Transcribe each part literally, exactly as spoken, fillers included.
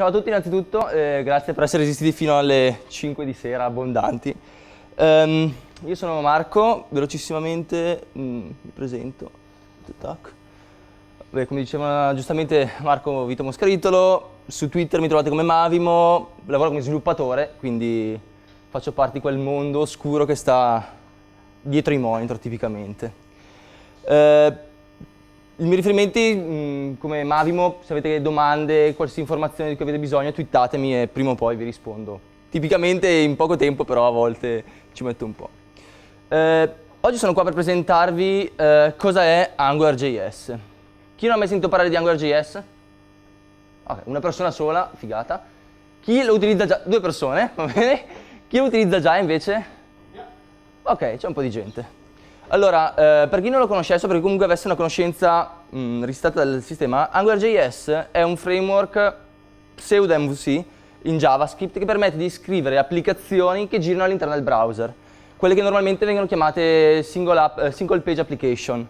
Ciao a tutti innanzitutto, eh, grazie per essere resistiti fino alle cinque di sera, abbondanti. Um, io sono Marco, velocissimamente mh, mi presento. Tac. Beh, come diceva giustamente Marco Vito Moscaritolo, su Twitter mi trovate come Mavimo, lavoro come sviluppatore, quindi faccio parte di quel mondo oscuro che sta dietro i monitor tipicamente. Uh, I miei riferimenti, mh, come Mavimo, se avete domande, qualsiasi informazione di cui avete bisogno, twittatemi e prima o poi vi rispondo. Tipicamente in poco tempo, però a volte ci metto un po'. Eh, oggi sono qua per presentarvi eh, cosa è AngularJS. Chi non ha mai sentito parlare di AngularJS? Ok, una persona sola, figata. Chi lo utilizza già? Due persone, va bene? Chi lo utilizza già invece? Ok, c'è un po' di gente. Allora, eh, per chi non lo conoscesse, perché comunque avesse una conoscenza mh, ristretta dal sistema, AngularJS è un framework pseudo M V C in JavaScript che permette di scrivere applicazioni che girano all'interno del browser, quelle che normalmente vengono chiamate single, app, eh, single page application.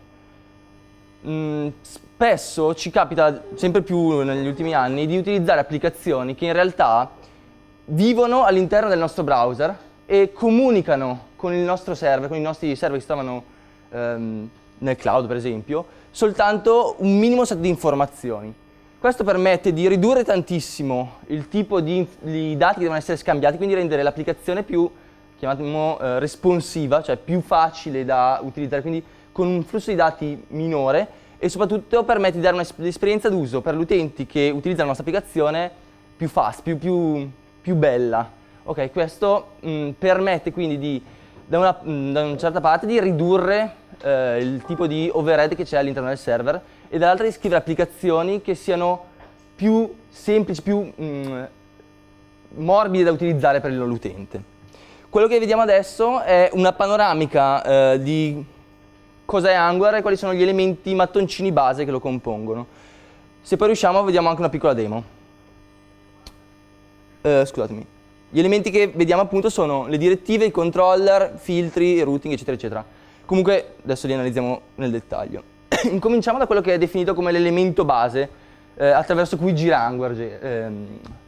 Mh, spesso ci capita, sempre più negli ultimi anni, di utilizzare applicazioni che in realtà vivono all'interno del nostro browser e comunicano con il nostro server, con i nostri server che stavano ehm, nel cloud per esempio, soltanto un minimo set di informazioni. Questo permette di ridurre tantissimo il tipo di, di dati che devono essere scambiati, quindi rendere l'applicazione più, chiamiamo, eh, responsiva, cioè più facile da utilizzare, quindi con un flusso di dati minore e soprattutto permette di dare un'esperienza d'uso per gli utenti che utilizzano la nostra applicazione più fast, più, più, più bella. Ok, questo mh, permette quindi di Da una, da una certa parte di ridurre eh, il tipo di overhead che c'è all'interno del server e dall'altra di scrivere applicazioni che siano più semplici, più mh, morbide da utilizzare per l'utente. Quello che vediamo adesso è una panoramica eh, di cosa è Angular e quali sono gli elementi mattoncini base che lo compongono. Se poi riusciamo vediamo anche una piccola demo. Eh, scusatemi. Gli elementi che vediamo appunto sono le direttive, i controller, filtri, routing, eccetera, eccetera. Comunque adesso li analizziamo nel dettaglio. Incominciamo da quello che è definito come l'elemento base eh, attraverso cui gira Angular. Ehm,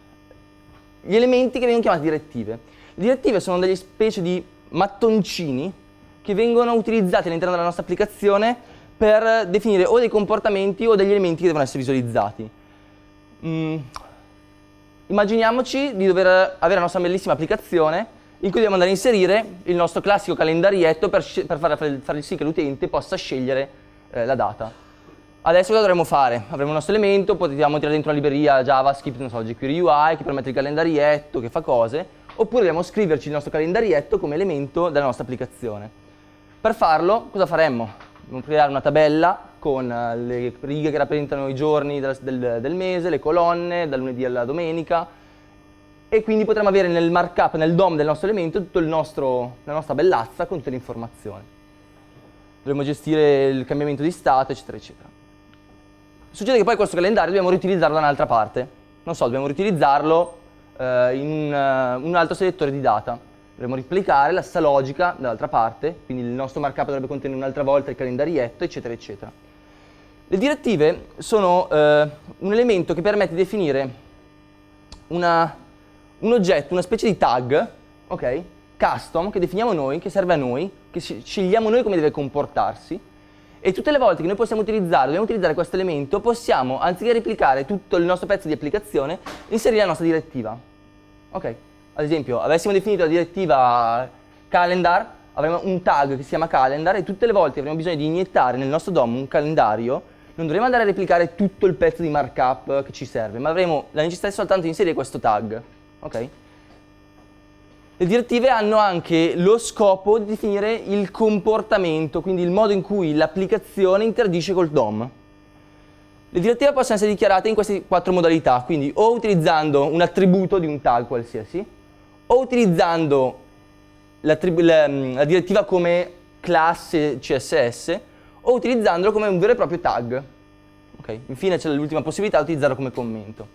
gli elementi che vengono chiamati direttive. Le direttive sono delle specie di mattoncini che vengono utilizzati all'interno della nostra applicazione per definire o dei comportamenti o degli elementi che devono essere visualizzati. Mm. Immaginiamoci di dover avere la nostra bellissima applicazione in cui dobbiamo andare a inserire il nostro classico calendarietto per, per far, far sì che l'utente possa scegliere eh, la data. Adesso cosa dovremmo fare? Avremo il nostro elemento, potremmo tirare dentro una libreria JavaScript, non so, jQuery U I, che permette il calendarietto, che fa cose, oppure dobbiamo scriverci il nostro calendarietto come elemento della nostra applicazione. Per farlo, cosa faremmo? Dobbiamo creare una tabella con le righe che rappresentano i giorni del, del, del mese, le colonne, dal lunedì alla domenica, e quindi potremo avere nel markup, nel D O M del nostro elemento, tutta la nostra bellazza con tutte le informazioni. Dovremo gestire il cambiamento di stato, eccetera, eccetera. Succede che poi questo calendario dobbiamo riutilizzarlo da un'altra parte. Non so, dobbiamo riutilizzarlo eh, in un, uh, un altro selettore di data. Dovremmo replicare la stessa logica dall'altra parte, quindi il nostro markup dovrebbe contenere un'altra volta il calendarietto, eccetera, eccetera. Le direttive sono eh, un elemento che permette di definire una, un oggetto, una specie di tag, ok? Custom, che definiamo noi, che serve a noi, che scegliamo noi come deve comportarsi, e tutte le volte che noi possiamo utilizzare, dobbiamo utilizzare questo elemento, possiamo, anziché replicare tutto il nostro pezzo di applicazione, inserire la nostra direttiva. Ok? Ad esempio, avessimo definito la direttiva calendar, avremo un tag che si chiama calendar e tutte le volte che avremo bisogno di iniettare nel nostro D O M un calendario, non dovremo andare a replicare tutto il pezzo di markup che ci serve, ma avremo la necessità soltanto di inserire questo tag. Ok? Le direttive hanno anche lo scopo di definire il comportamento, quindi il modo in cui l'applicazione interagisce col D O M. Le direttive possono essere dichiarate in queste quattro modalità, quindi o utilizzando un attributo di un tag qualsiasi, o utilizzando la, la, la direttiva come classe C S S, o utilizzandolo come un vero e proprio tag. Okay. Infine c'è l'ultima possibilità di utilizzarlo come commento.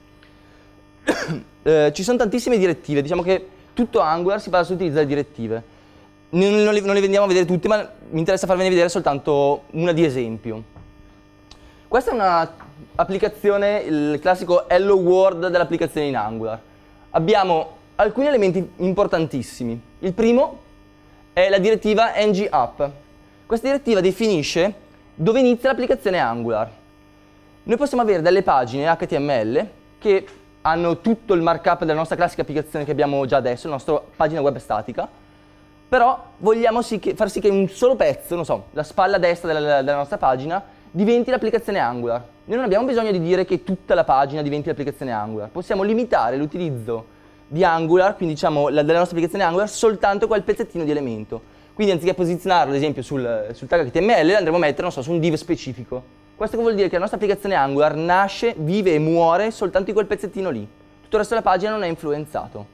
eh, ci sono tantissime direttive, diciamo che tutto Angular si basa sull'utilizzo delle direttive. Non, non, le, non le vendiamo a vedere tutte, ma mi interessa farvene vedere soltanto una di esempio. Questa è una applicazione, il classico Hello World dell'applicazione in Angular. Abbiamo alcuni elementi importantissimi. Il primo è la direttiva ng-app. Questa direttiva definisce dove inizia l'applicazione Angular. Noi possiamo avere delle pagine H T M L che hanno tutto il markup della nostra classica applicazione che abbiamo già adesso, la nostra pagina web statica, però vogliamo sì che, far sì che un solo pezzo, non so, la spalla destra della, della nostra pagina, diventi l'applicazione Angular. Noi non abbiamo bisogno di dire che tutta la pagina diventi l'applicazione Angular, possiamo limitare l'utilizzo di Angular, quindi diciamo la, della nostra applicazione Angular, soltanto quel pezzettino di elemento. Quindi anziché posizionarlo ad esempio sul, sul tag H T M L, andremo a mettere, non so, su un div specifico. Questo vuol dire che la nostra applicazione Angular nasce, vive e muore soltanto in quel pezzettino lì. Tutto il resto della pagina non è influenzato.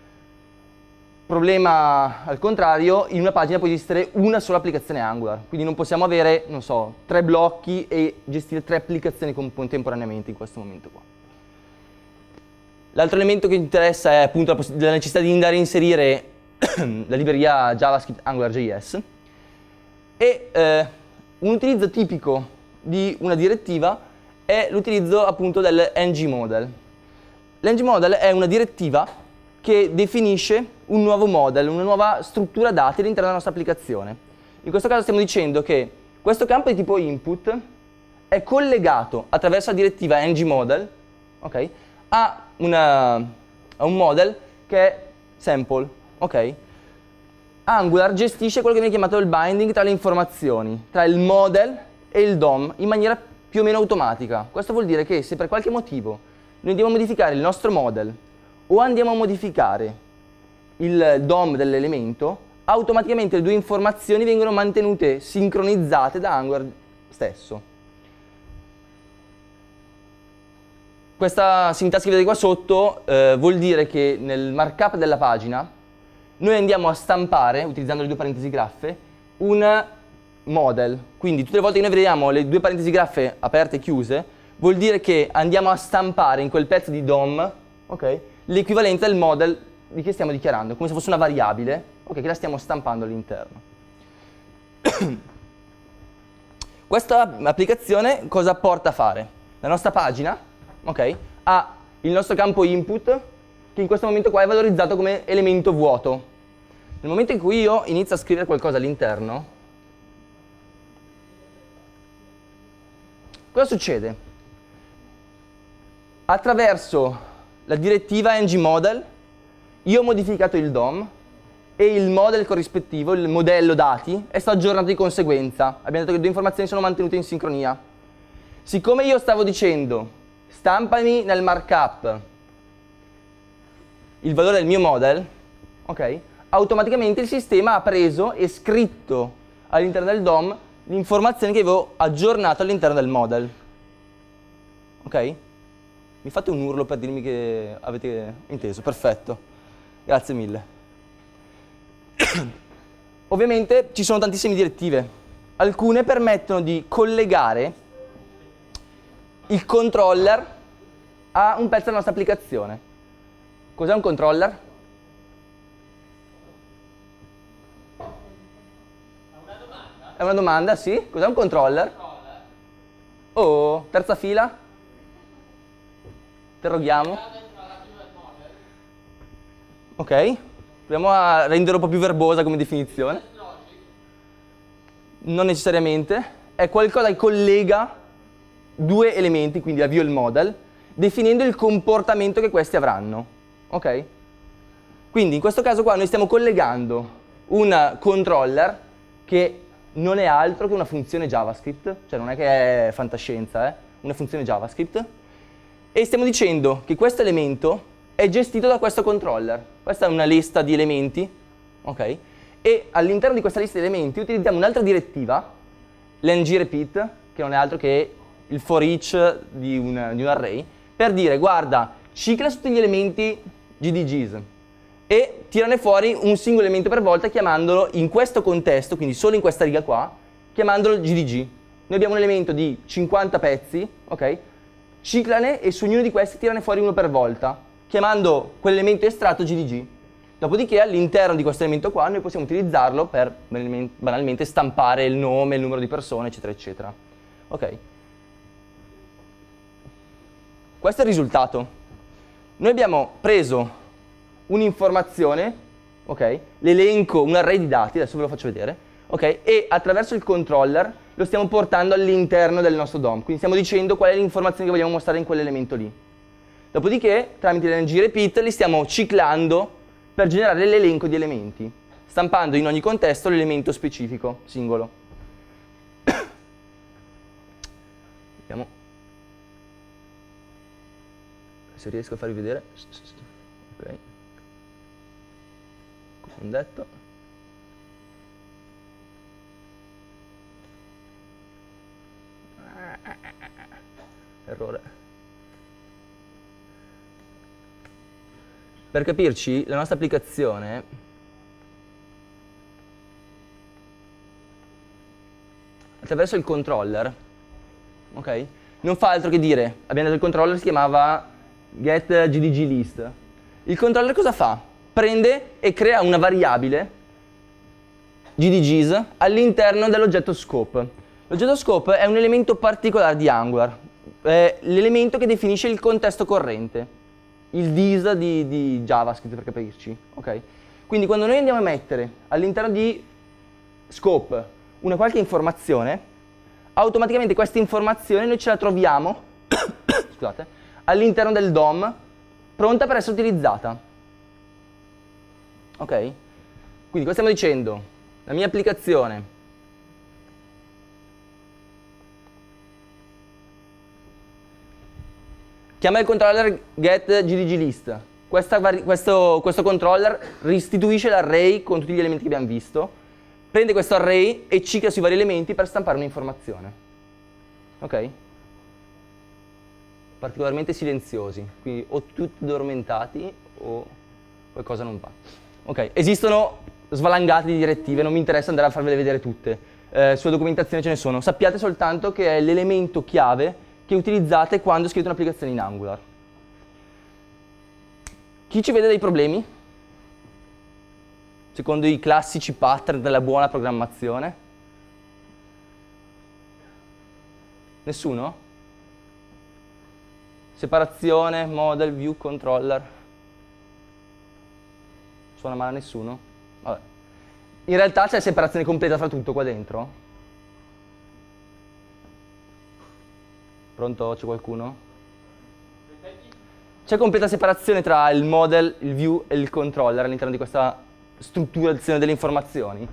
Problema al contrario, in una pagina può esistere una sola applicazione Angular, quindi non possiamo avere, non so, tre blocchi e gestire tre applicazioni contemporaneamente in questo momento qua. L'altro elemento che interessa è appunto la, la necessità di andare a inserire la libreria JavaScript AngularJS e eh, un utilizzo tipico di una direttiva è l'utilizzo appunto del ng-model. L'ng-model è una direttiva che definisce un nuovo model, una nuova struttura dati all'interno della nostra applicazione. In questo caso stiamo dicendo che questo campo di tipo input è collegato attraverso la direttiva ng-model, okay, a, una, a un model che è sample. Okay. Angular gestisce quello che viene chiamato il binding tra le informazioni, tra il model e il D O M in maniera più o meno automatica. Questo vuol dire che se per qualche motivo noi andiamo a modificare il nostro model o andiamo a modificare il D O M dell'elemento, automaticamente le due informazioni vengono mantenute sincronizzate da Angular stesso. Questa sintassi che vedete qua sotto eh, vuol dire che nel markup della pagina noi andiamo a stampare, utilizzando le due parentesi graffe, un model. Quindi tutte le volte che noi vediamo le due parentesi graffe aperte e chiuse, vuol dire che andiamo a stampare in quel pezzo di D O M, okay, l'equivalente del model di che stiamo dichiarando, come se fosse una variabile, okay, che la stiamo stampando all'interno. Questa applicazione cosa porta a fare? La nostra pagina, okay, ha il nostro campo input, che in questo momento qua è valorizzato come elemento vuoto. Nel momento in cui io inizio a scrivere qualcosa all'interno, cosa succede? Attraverso la direttiva ng-model io ho modificato il D O M e il model corrispettivo, il modello dati, è stato aggiornato di conseguenza. Abbiamo detto che le due informazioni sono mantenute in sincronia. Siccome io stavo dicendo stampami nel markup il valore del mio model, ok? Automaticamente il sistema ha preso e scritto all'interno del D O M l'informazione che avevo aggiornato all'interno del model. Ok? Mi fate un urlo per dirmi che avete inteso, perfetto. Grazie mille. Ovviamente ci sono tantissime direttive. Alcune permettono di collegare il controller a un pezzo della nostra applicazione. Cos'è un controller? È una domanda, sì. Cos'è un controller? Oh, terza fila. Interroghiamo. Ok. Proviamo a renderlo un po' più verbosa come definizione. Non necessariamente. È qualcosa che collega due elementi, quindi avvio il model, definendo il comportamento che questi avranno. Ok? Quindi in questo caso qua noi stiamo collegando un controller che non è altro che una funzione JavaScript, cioè non è che è fantascienza, eh? Una funzione JavaScript, e stiamo dicendo che questo elemento è gestito da questo controller. Questa è una lista di elementi, ok? E all'interno di questa lista di elementi utilizziamo un'altra direttiva, l'ng-repeat, che non è altro che il for each di un, di un array, per dire guarda, cicla su tutti gli elementi G D Gs e tirane fuori un singolo elemento per volta chiamandolo in questo contesto, quindi solo in questa riga qua, chiamandolo G D G. Noi abbiamo un elemento di cinquanta pezzi, ok? Ciclane e su ognuno di questi tirane fuori uno per volta, chiamando quell'elemento estratto G D G. Dopodiché all'interno di questo elemento qua noi possiamo utilizzarlo per banalmente stampare il nome, il numero di persone, eccetera, eccetera. Ok? questo è il risultato. Noi abbiamo preso un'informazione, ok? L'elenco, un array di dati, adesso ve lo faccio vedere, ok? E attraverso il controller lo stiamo portando all'interno del nostro D O M, quindi stiamo dicendo qual è l'informazione che vogliamo mostrare in quell'elemento lì. Dopodiché, tramite l'ng repeat, li stiamo ciclando per generare l'elenco di elementi, stampando in ogni contesto l'elemento specifico, singolo. Vediamo se riesco a farvi vedere. Ok. Come ho detto. Errore. Per capirci, la nostra applicazione attraverso il controller, ok? Non fa altro che dire, abbiamo detto il controller si chiamava getGDGList. Il controller cosa fa? Prende e crea una variabile G D Gs all'interno dell'oggetto scope. L'oggetto scope è un elemento particolare di Angular, è l'elemento che definisce il contesto corrente, il dis di, di JavaScript per capirci, ok? Quindi quando noi andiamo a mettere all'interno di scope una qualche informazione, automaticamente questa informazione noi ce la troviamo scusate, all'interno del D O M pronta per essere utilizzata, ok? Quindi cosa stiamo dicendo? La mia applicazione chiama il controller getGDGList. Questa, questo, questo controller restituisce l'array con tutti gli elementi che abbiamo visto, prende questo array e cicla sui vari elementi per stampare un'informazione. Ok? Particolarmente silenziosi, quindi o tutti addormentati o qualcosa non va. Ok, esistono svalangate di direttive, non mi interessa andare a farvele vedere tutte. Eh, sulla documentazione ce ne sono. Sappiate soltanto che è l'elemento chiave che utilizzate quando scrivete un'applicazione in Angular. Chi ci vede dei problemi? Secondo i classici pattern della buona programmazione? Nessuno? Separazione, model, view, controller. Suona male a nessuno? Vabbè. In realtà c'è separazione completa fra tutto qua dentro? Pronto? C'è qualcuno? C'è completa separazione tra il model, il view e il controller all'interno di questa strutturazione delle informazioni?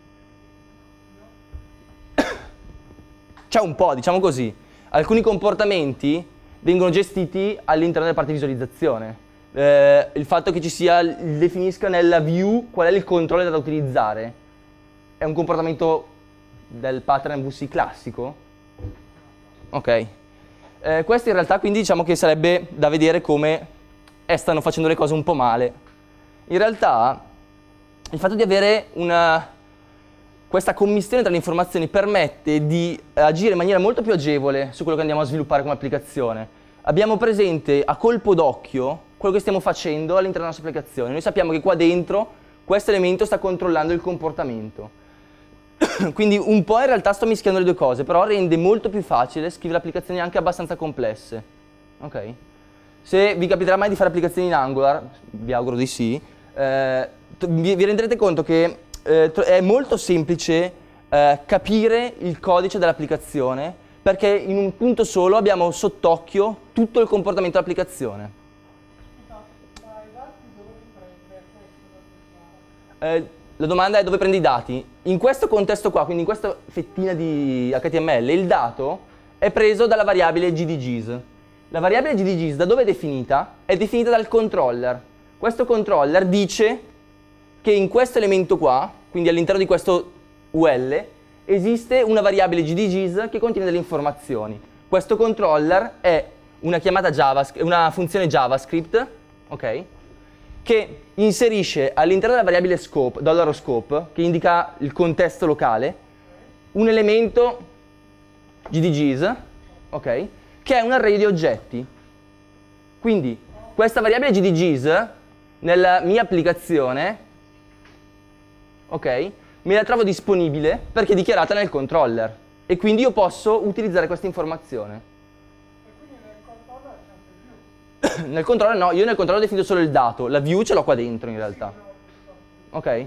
C'è un po', diciamo così. Alcuni comportamenti vengono gestiti all'interno della parte di visualizzazione. Eh, il fatto che ci sia, definisca nella view qual è il controller da utilizzare, è un comportamento del pattern V C classico? Ok. Eh, questo in realtà quindi diciamo che sarebbe da vedere come eh, stanno facendo le cose un po' male. In realtà il fatto di avere una, questa commistione tra le informazioni permette di agire in maniera molto più agevole su quello che andiamo a sviluppare come applicazione. Abbiamo presente a colpo d'occhio quello che stiamo facendo all'interno della nostra applicazione. Noi sappiamo che qua dentro questo elemento sta controllando il comportamento. Quindi un po' in realtà sto mischiando le due cose, però rende molto più facile scrivere applicazioni anche abbastanza complesse. Ok? Se vi capiterà mai di fare applicazioni in Angular, vi auguro di sì, eh, vi, vi renderete conto che eh, è molto semplice eh, capire il codice dell'applicazione, perché in un punto solo abbiamo sott'occhio tutto il comportamento dell'applicazione. Eh, La domanda è dove prendi i dati. In questo contesto qua, quindi in questa fettina di H T M L, il dato è preso dalla variabile G D Gs. La variabile G D Gs da dove è definita? È definita dal controller. Questo controller dice che in questo elemento qua, quindi all'interno di questo U L, esiste una variabile G D Gs che contiene delle informazioni. Questo controller è una chiamata JavaScript, una funzione JavaScript, ok? Che inserisce all'interno della variabile scope, dollaro scope, che indica il contesto locale, un elemento G D Gs, ok? Che è un array di oggetti. Quindi questa variabile G D Gs nella mia applicazione, ok? Me la trovo disponibile perché è dichiarata nel controller e quindi io posso utilizzare questa informazione. Nel controller no, io nel controller ho definito solo il dato, la view ce l'ho qua dentro in realtà. Ok?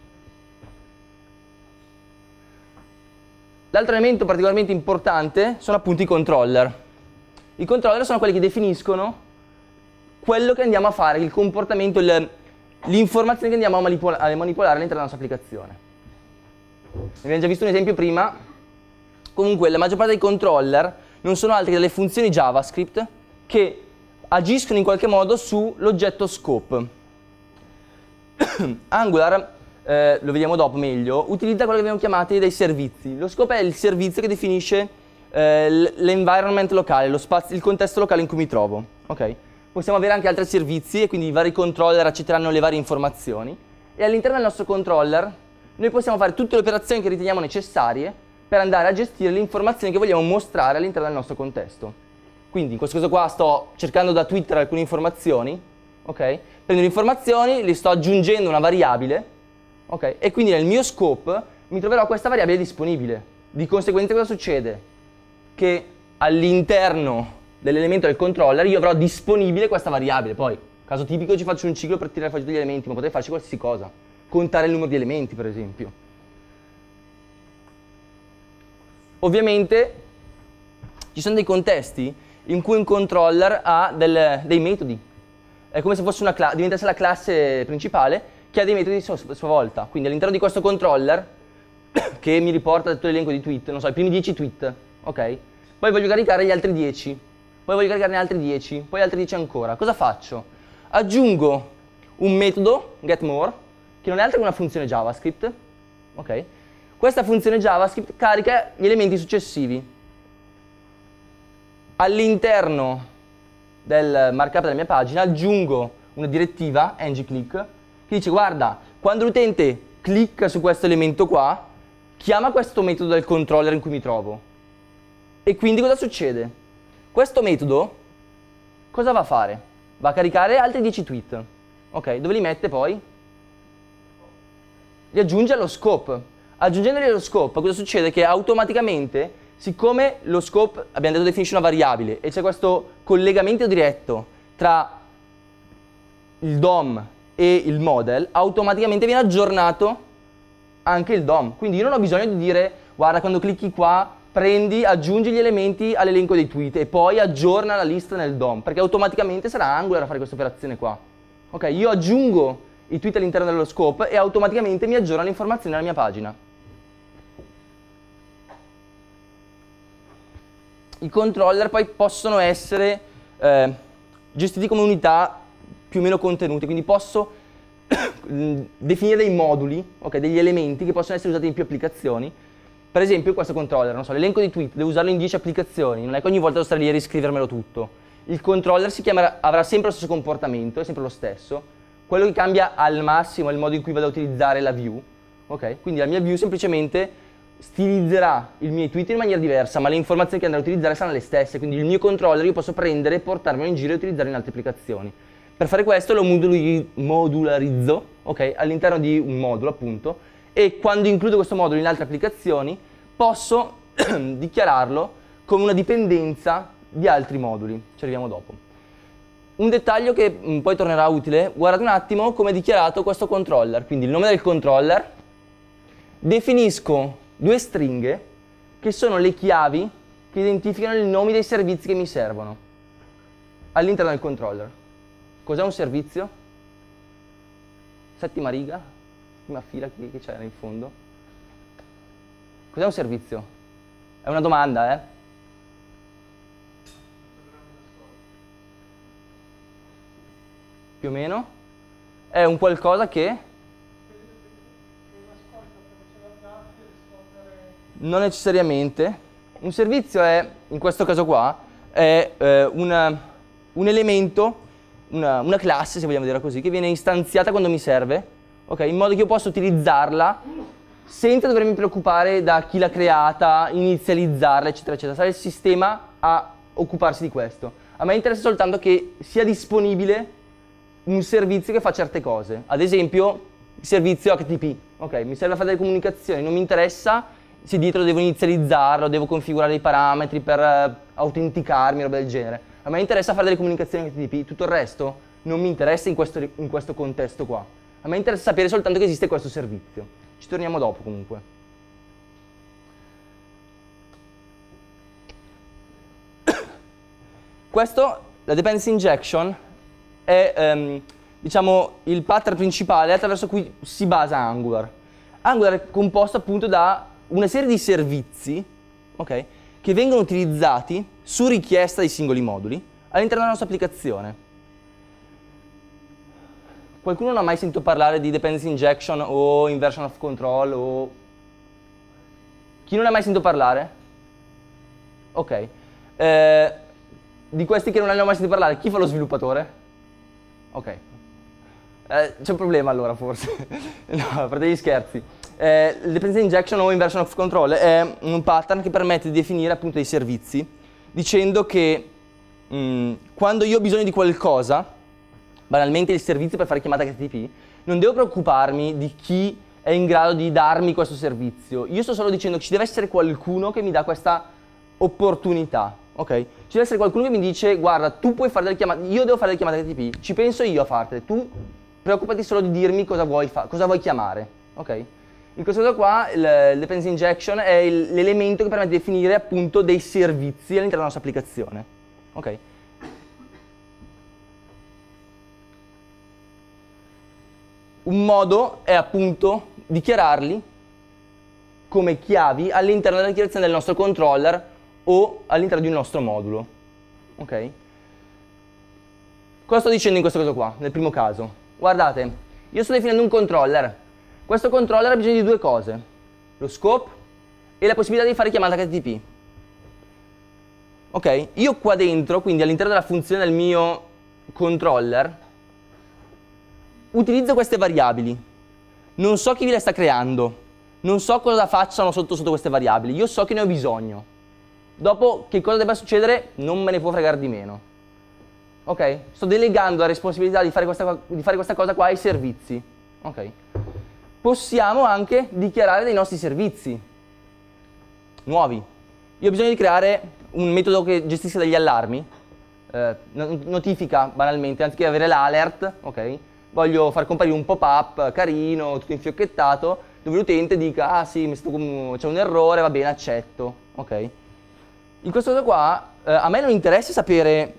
L'altro elemento particolarmente importante sono appunto i controller. I controller sono quelli che definiscono quello che andiamo a fare, il comportamento, l'informazione che andiamo a, manipola a manipolare all'interno della nostra applicazione. Abbiamo già visto un esempio prima. Comunque la maggior parte dei controller non sono altri che delle funzioni JavaScript che agiscono in qualche modo sull'oggetto scope. Angular, eh, lo vediamo dopo meglio, utilizza quello che abbiamo chiamato dei servizi. Lo scope è il servizio che definisce eh, l'environment locale, lo spazio, il contesto locale in cui mi trovo. Okay? Possiamo avere anche altri servizi e quindi i vari controller accetteranno le varie informazioni e all'interno del nostro controller noi possiamo fare tutte le operazioni che riteniamo necessarie per andare a gestire le informazioni che vogliamo mostrare all'interno del nostro contesto. Quindi in questo caso qua sto cercando da Twitter alcune informazioni, ok? Prendo le informazioni, le sto aggiungendo a una variabile, ok? E quindi nel mio scope mi troverò questa variabile disponibile. Di conseguenza cosa succede? Che all'interno dell'elemento del controller io avrò disponibile questa variabile. Poi, caso tipico, ci faccio un ciclo per tirare fuori degli elementi, ma potrei farci qualsiasi cosa. Contare il numero di elementi, per esempio. Ovviamente ci sono dei contesti in cui un controller ha del, dei metodi. È come se fosse una classe, diventasse la classe principale che ha dei metodi a sua, sua volta. Quindi all'interno di questo controller, che mi riporta tutto l'elenco di tweet, non so, i primi dieci tweet, ok? Poi voglio caricare gli altri dieci, poi voglio caricarne altri dieci, poi altri dieci ancora. Cosa faccio? Aggiungo un metodo, getMore, che non è altro che una funzione JavaScript, ok? Questa funzione JavaScript carica gli elementi successivi. All'interno del markup della mia pagina aggiungo una direttiva, ngClick, che dice guarda, quando l'utente clicca su questo elemento qua, chiama questo metodo del controller in cui mi trovo. E quindi cosa succede? Questo metodo cosa va a fare? Va a caricare altri dieci tweet. Ok, dove li mette poi? Li aggiunge allo scope. Aggiungendoli allo scope, cosa succede? Che automaticamente, siccome lo scope, abbiamo detto, definisce una variabile e c'è questo collegamento diretto tra il D O M e il model, automaticamente viene aggiornato anche il D O M. Quindi io non ho bisogno di dire, guarda, quando clicchi qua, prendi, aggiungi gli elementi all'elenco dei tweet e poi aggiorna la lista nel D O M, perché automaticamente sarà Angular a fare questa operazione qua. Ok, io aggiungo i tweet all'interno dello scope e automaticamente mi aggiorna le informazioni alla mia pagina. I controller poi possono essere eh, gestiti come unità più o meno contenute, quindi posso definire dei moduli, okay, degli elementi che possono essere usati in più applicazioni. Per esempio questo controller, non so, l'elenco di tweet, devo usarlo in dieci applicazioni, non è che ogni volta devo stare lì a riscrivermelo tutto. Il controller si chiamerà, avrà sempre lo stesso comportamento, è sempre lo stesso. Quello che cambia al massimo è il modo in cui vado a utilizzare la view, okay? Quindi la mia view semplicemente stilizzerà i miei tweet in maniera diversa, ma le informazioni che andrò a utilizzare saranno le stesse, quindi il mio controller io posso prendere, portarmelo in giro e utilizzarlo in altre applicazioni. Per fare questo lo modularizzo, okay, all'interno di un modulo appunto, e quando includo questo modulo in altre applicazioni posso dichiararlo come una dipendenza di altri moduli, ci arriviamo dopo. Un dettaglio che mh, poi tornerà utile, guardate un attimo come è dichiarato questo controller, quindi il nome del controller, definisco due stringhe che sono le chiavi che identificano i nomi dei servizi che mi servono all'interno del controller. Cos'è un servizio? Settima riga, settima fila che c'è in fondo. Cos'è un servizio? È una domanda, eh? Più o meno? È un qualcosa che non necessariamente. Un servizio è, in questo caso qua, è eh, una, un elemento, una, una classe, se vogliamo dire così, che viene istanziata quando mi serve, okay, in modo che io possa utilizzarla senza dovermi preoccupare da chi l'ha creata, inizializzarla, eccetera, eccetera. Sarà il sistema a occuparsi di questo. A me interessa soltanto che sia disponibile un servizio che fa certe cose. Ad esempio, il servizio H T T P. Ok, mi serve a fare delle comunicazioni, non mi interessa se dietro devo inizializzarlo, devo configurare dei parametri per uh, autenticarmi, roba del genere. A me interessa fare delle comunicazioni H T T P, tutto il resto non mi interessa in questo, in questo contesto qua. A me interessa sapere soltanto che esiste questo servizio. Ci torniamo dopo comunque. Questo, la dependency injection, è um, diciamo, il pattern principale attraverso cui si basa Angular. Angular è composto appunto da una serie di servizi, okay, che vengono utilizzati su richiesta dei singoli moduli all'interno della nostra applicazione. Qualcuno non ha mai sentito parlare di dependency injection o inversion of control o... Chi non ha mai sentito parlare? Ok. Eh, di questi che non hanno mai sentito parlare, chi fa lo sviluppatore? Ok. Eh, c'è un problema allora forse. No, a parte gli scherzi. Eh, il dependency injection o inversion of control è un pattern che permette di definire appunto dei servizi dicendo che mh, quando io ho bisogno di qualcosa, banalmente il servizio per fare chiamata H T T P, non devo preoccuparmi di chi è in grado di darmi questo servizio. Io sto solo dicendo che ci deve essere qualcuno che mi dà questa opportunità, ok? Ci deve essere qualcuno che mi dice, guarda, tu puoi fare delle chiamate, io devo fare delle chiamate H T T P, ci penso io a fartele, tu preoccupati solo di dirmi cosa vuoi, cosa vuoi chiamare, ok? In questo caso qua il, il dependency injection è l'elemento che permette di definire appunto dei servizi all'interno della nostra applicazione, ok? Un modo è appunto dichiararli come chiavi all'interno della dichiarazione del nostro controller o all'interno di un nostro modulo, ok? Cosa sto dicendo in questo caso qua, nel primo caso? Guardate, io sto definendo un controller. Questo controller ha bisogno di due cose, lo scope e la possibilità di fare chiamata H T T P. Ok? Io qua dentro, quindi all'interno della funzione del mio controller, utilizzo queste variabili. Non so chi ve le sta creando, non so cosa facciano sotto sotto queste variabili, io so che ne ho bisogno. Dopo che cosa debba succedere non me ne può fregare di meno. Ok? Sto delegando la responsabilità di fare questa, di fare questa cosa qua ai servizi. Ok? Possiamo anche dichiarare dei nostri servizi nuovi. Io ho bisogno di creare un metodo che gestisca degli allarmi, eh, notifica banalmente, anziché avere l'alert, ok? Voglio far comparire un pop-up carino, tutto infiocchettato, dove l'utente dica, ah sì, c'è un errore, va bene, accetto, ok? In questo caso qua, eh, a me non interessa sapere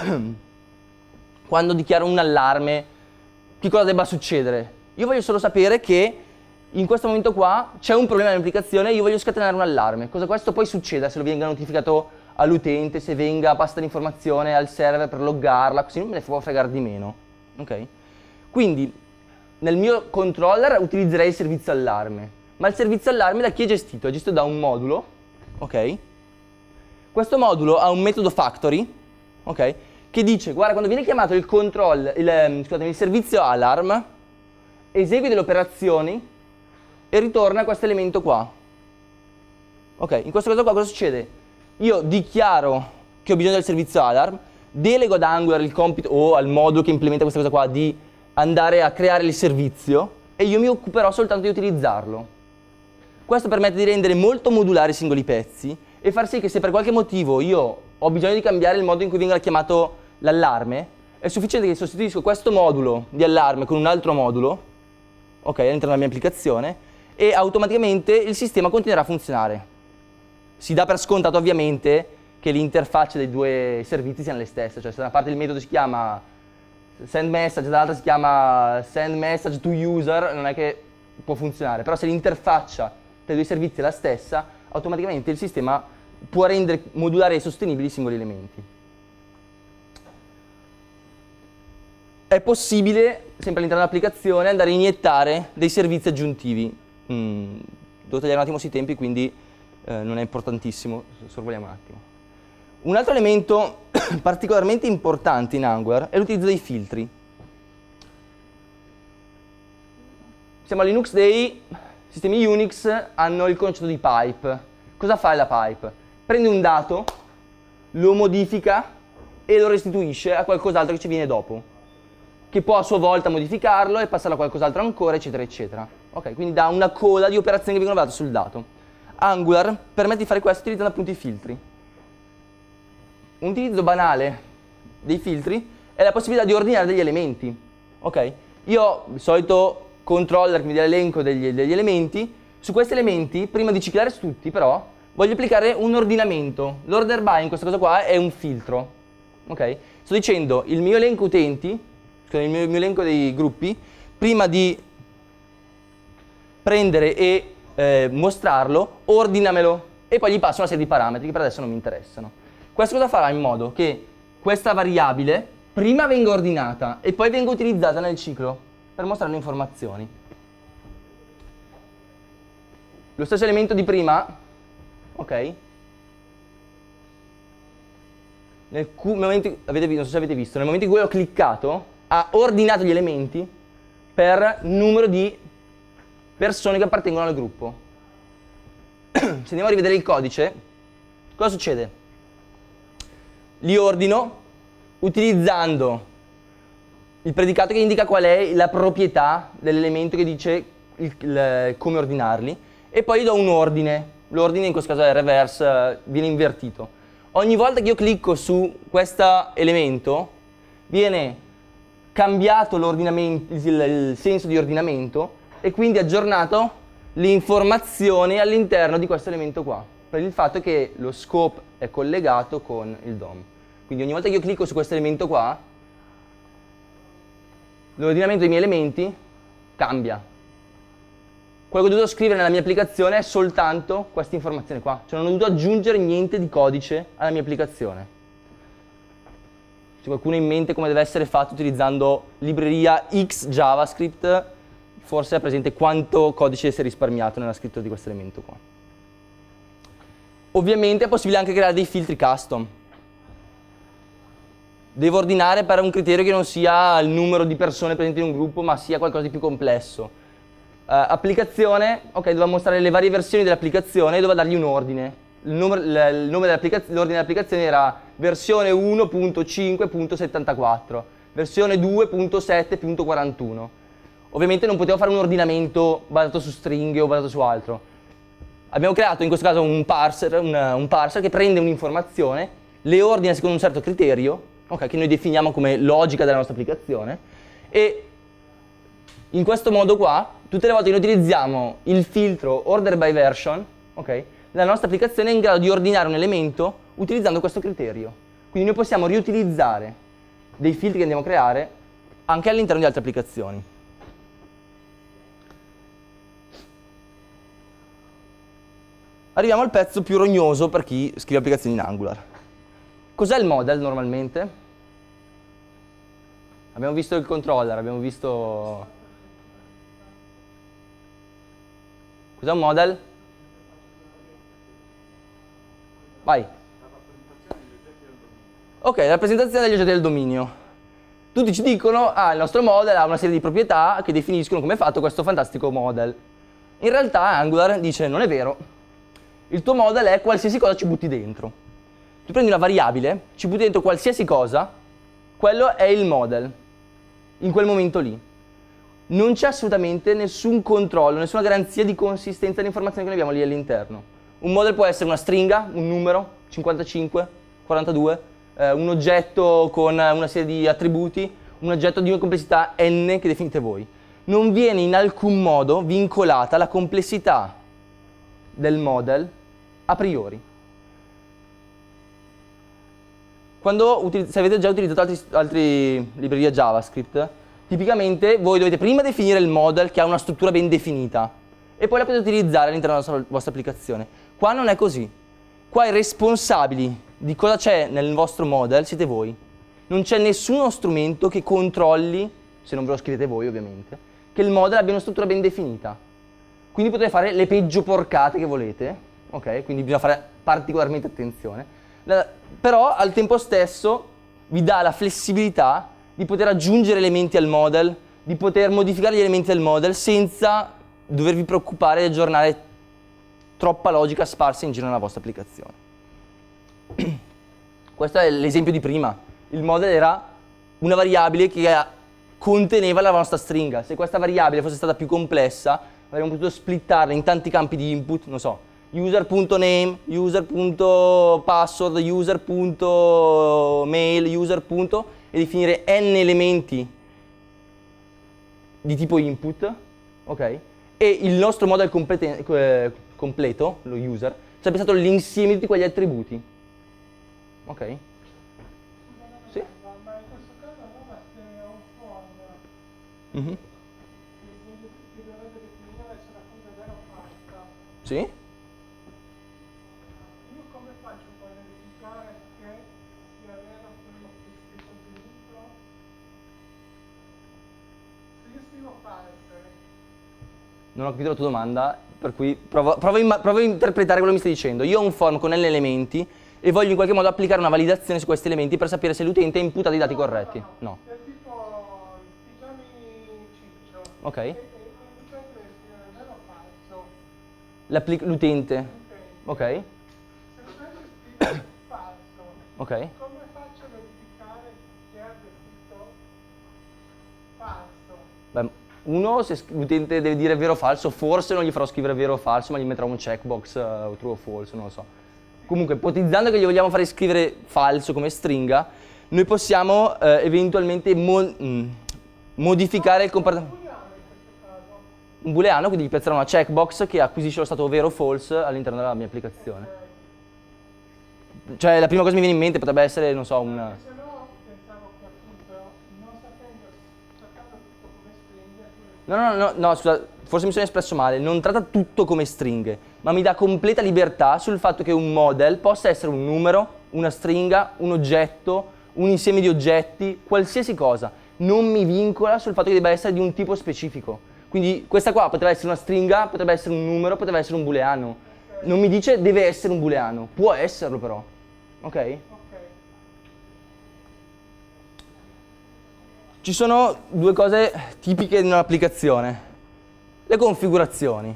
quando dichiaro un allarme, che cosa debba succedere. Io voglio solo sapere che in questo momento qua c'è un problema nell'applicazione e io voglio scatenare un allarme. Cosa questo poi succeda se lo venga notificato all'utente, se venga passata l'informazione al server per loggarla, così non me ne può fregare di meno. Ok? Quindi nel mio controller utilizzerei il servizio allarme, ma il servizio allarme da chi è gestito? È gestito da un modulo, ok? Questo modulo ha un metodo factory, ok? Che dice, guarda, quando viene chiamato il control, il, scusatemi, il servizio alarm, esegue delle operazioni e ritorna questo elemento qua. Ok, in questo caso qua cosa succede? Io dichiaro che ho bisogno del servizio alarm, delego ad Angular il compito o al modulo che implementa questa cosa qua di andare a creare il servizio e io mi occuperò soltanto di utilizzarlo. Questo permette di rendere molto modulari i singoli pezzi e far sì che se per qualche motivo io ho bisogno di cambiare il modo in cui venga chiamato l'allarme, è sufficiente che sostituisco questo modulo di allarme con un altro modulo, ok, all'interno della mia applicazione, e automaticamente il sistema continuerà a funzionare. Si dà per scontato ovviamente che l'interfaccia dei due servizi siano le stesse, cioè se da una parte il metodo si chiama send message, dall'altra si chiama send message to user, non è che può funzionare, però se l'interfaccia dei due servizi è la stessa, automaticamente il sistema può rendere modulari e sostenibili i singoli elementi. È possibile, sempre all'interno dell'applicazione, andare a iniettare dei servizi aggiuntivi. Mm, devo tagliare un attimo sui tempi, quindi eh, non è importantissimo, sorvoliamo un attimo. Un altro elemento particolarmente importante in Angular è l'utilizzo dei filtri. Siamo a Linux Day, sistemi Unix hanno il concetto di pipe. Cosa fa la pipe? Prende un dato, lo modifica e lo restituisce a qualcos'altro che ci viene dopo, che può a sua volta modificarlo e passarlo a qualcos'altro ancora, eccetera, eccetera. Ok, quindi dà una coda di operazioni che vengono fatte sul dato. Angular permette di fare questo utilizzando appunto i filtri. Un utilizzo banale dei filtri è la possibilità di ordinare degli elementi. Ok? Io ho il solito controller che mi dà l'elenco degli, degli elementi. Su questi elementi, prima di ciclare su tutti però, voglio applicare un ordinamento. L'order by in questo caso qua è un filtro. Ok? Sto dicendo il mio elenco utenti, il mio, il mio elenco dei gruppi, prima di prendere e eh, mostrarlo, ordinamelo e poi gli passo una serie di parametri che per adesso non mi interessano. Questo cosa farà in modo che questa variabile prima venga ordinata e poi venga utilizzata nel ciclo per mostrare le informazioni. Lo stesso elemento di prima, ok? Nel momento, avete, non so se avete visto, nel momento in cui ho cliccato ha ordinato gli elementi per numero di persone che appartengono al gruppo. Se andiamo a rivedere il codice, cosa succede? Li ordino utilizzando il predicato che indica qual è la proprietà dell'elemento che dice il, il, come ordinarli e poi gli do un ordine. L'ordine in questo caso è reverse, viene invertito. Ogni volta che io clicco su questo elemento viene cambiato l'ordinamento, il, il senso di ordinamento e quindi aggiornato l'informazione all'interno di questo elemento qua, per il fatto che lo scope è collegato con il D O M. Quindi ogni volta che io clicco su questo elemento qua, l'ordinamento dei miei elementi cambia. Quello che ho dovuto scrivere nella mia applicazione è soltanto questa informazione qua, cioè non ho dovuto aggiungere niente di codice alla mia applicazione. Se qualcuno ha in mente come deve essere fatto utilizzando libreria X JavaScript, forse è presente quanto codice si è risparmiato nella scrittura di questo elemento qua. Ovviamente è possibile anche creare dei filtri custom. Devo ordinare per un criterio che non sia il numero di persone presenti in un gruppo, ma sia qualcosa di più complesso. Uh, applicazione, ok, doveva mostrare le varie versioni dell'applicazione e doveva dargli un ordine. Il, numero, il nome dell'applicazione, l'ordine dell'applicazione era versione uno punto cinque punto settantaquattro, versione due punto sette punto quarantuno. Ovviamente non potevo fare un ordinamento basato su stringhe o basato su altro. Abbiamo creato in questo caso un parser, un, un parser che prende un'informazione, le ordina secondo un certo criterio, okay, che noi definiamo come logica della nostra applicazione, e in questo modo qua, tutte le volte che noi utilizziamo il filtro order by version, okay, la nostra applicazione è in grado di ordinare un elemento utilizzando questo criterio. Quindi noi possiamo riutilizzare dei filtri che andiamo a creare anche all'interno di altre applicazioni. Arriviamo al pezzo più rognoso per chi scrive applicazioni in Angular. Cos'è il model normalmente? Abbiamo visto il controller, abbiamo visto... Cos'è un model? Vai. Ok, la rappresentazione degli oggetti del dominio. Tutti ci dicono, ah, il nostro model ha una serie di proprietà che definiscono come è fatto questo fantastico model. In realtà Angular dice, non è vero. Il tuo model è qualsiasi cosa ci butti dentro. Tu prendi una variabile, ci butti dentro qualsiasi cosa, quello è il model, in quel momento lì. Non c'è assolutamente nessun controllo, nessuna garanzia di consistenza dell'informazione che noi abbiamo lì all'interno. Un model può essere una stringa, un numero, cinquantacinque, quarantadue, eh, un oggetto con una serie di attributi, un oggetto di una complessità n che definite voi. Non viene in alcun modo vincolata la complessità del model a priori. Quando se avete già utilizzato altri, altri librerie JavaScript, tipicamente voi dovete prima definire il model che ha una struttura ben definita e poi la potete utilizzare all'interno della vostra applicazione. Qua non è così. Qua i responsabili di cosa c'è nel vostro model siete voi. Non c'è nessuno strumento che controlli, se non ve lo scrivete voi ovviamente, che il model abbia una struttura ben definita. Quindi potete fare le peggio porcate che volete, ok? Quindi bisogna fare particolarmente attenzione. La, però al tempo stesso vi dà la flessibilità di poter aggiungere elementi al model, di poter modificare gli elementi del model senza dovervi preoccupare di aggiornare troppa logica sparsa in giro nella vostra applicazione. Questo è l'esempio di prima. Il model era una variabile che conteneva la nostra stringa. Se questa variabile fosse stata più complessa, avremmo potuto splittarla in tanti campi di input, non so, user.name, user.password, user.mail, user. E definire n elementi di tipo input, ok? E il nostro model eh, completo, lo user, sarebbe stato l'insieme di quegli attributi, ok? Sì? Ma in questo caso allora se ho un form Mm-hmm. che dovrebbe definire se la cosa è vera o falsa, Sì? io come faccio poi a verificare che sia vero quello che è contenuto? Se io scrivo false, Non ho capito la tua domanda, per cui provo, provo, a, provo a interpretare quello che mi stai dicendo. Io ho un form con n elementi e voglio in qualche modo applicare una validazione su questi elementi per sapere se l'utente ha imputato i dati no, corretti. No, no, No. è tipo, ti chiami Ciccio, Ok. e, e l'utente deve scrivere vero o falso, L'utente. Ok. se l'utente scrive falso, Ok. come faccio a verificare che abbia scritto falso? Beh, uno, se l'utente deve dire vero o falso, forse non gli farò scrivere vero o falso, ma gli metterò un checkbox uh, true o false, non lo so. Comunque, ipotizzando che gli vogliamo fare scrivere falso come stringa, noi possiamo uh, eventualmente mo mh, modificare il comportamento. Un booleano, quindi gli piazzerò una checkbox che acquisisce lo stato vero o false all'interno della mia applicazione. Cioè, la prima cosa che mi viene in mente potrebbe essere, non so, un... Se no, pensavo che appunto, non sapendo, trattando tutto come stringhe, No, no, no, no, scusa, forse mi sono espresso male, non tratta tutto come stringhe, ma mi dà completa libertà sul fatto che un model possa essere un numero, una stringa, un oggetto, un insieme di oggetti, qualsiasi cosa. Non mi vincola sul fatto che debba essere di un tipo specifico. Quindi questa qua potrebbe essere una stringa, potrebbe essere un numero, potrebbe essere un booleano. Non mi dice deve essere un booleano, può esserlo però, ok? ok. Ci sono due cose tipiche di un'applicazione. Le configurazioni.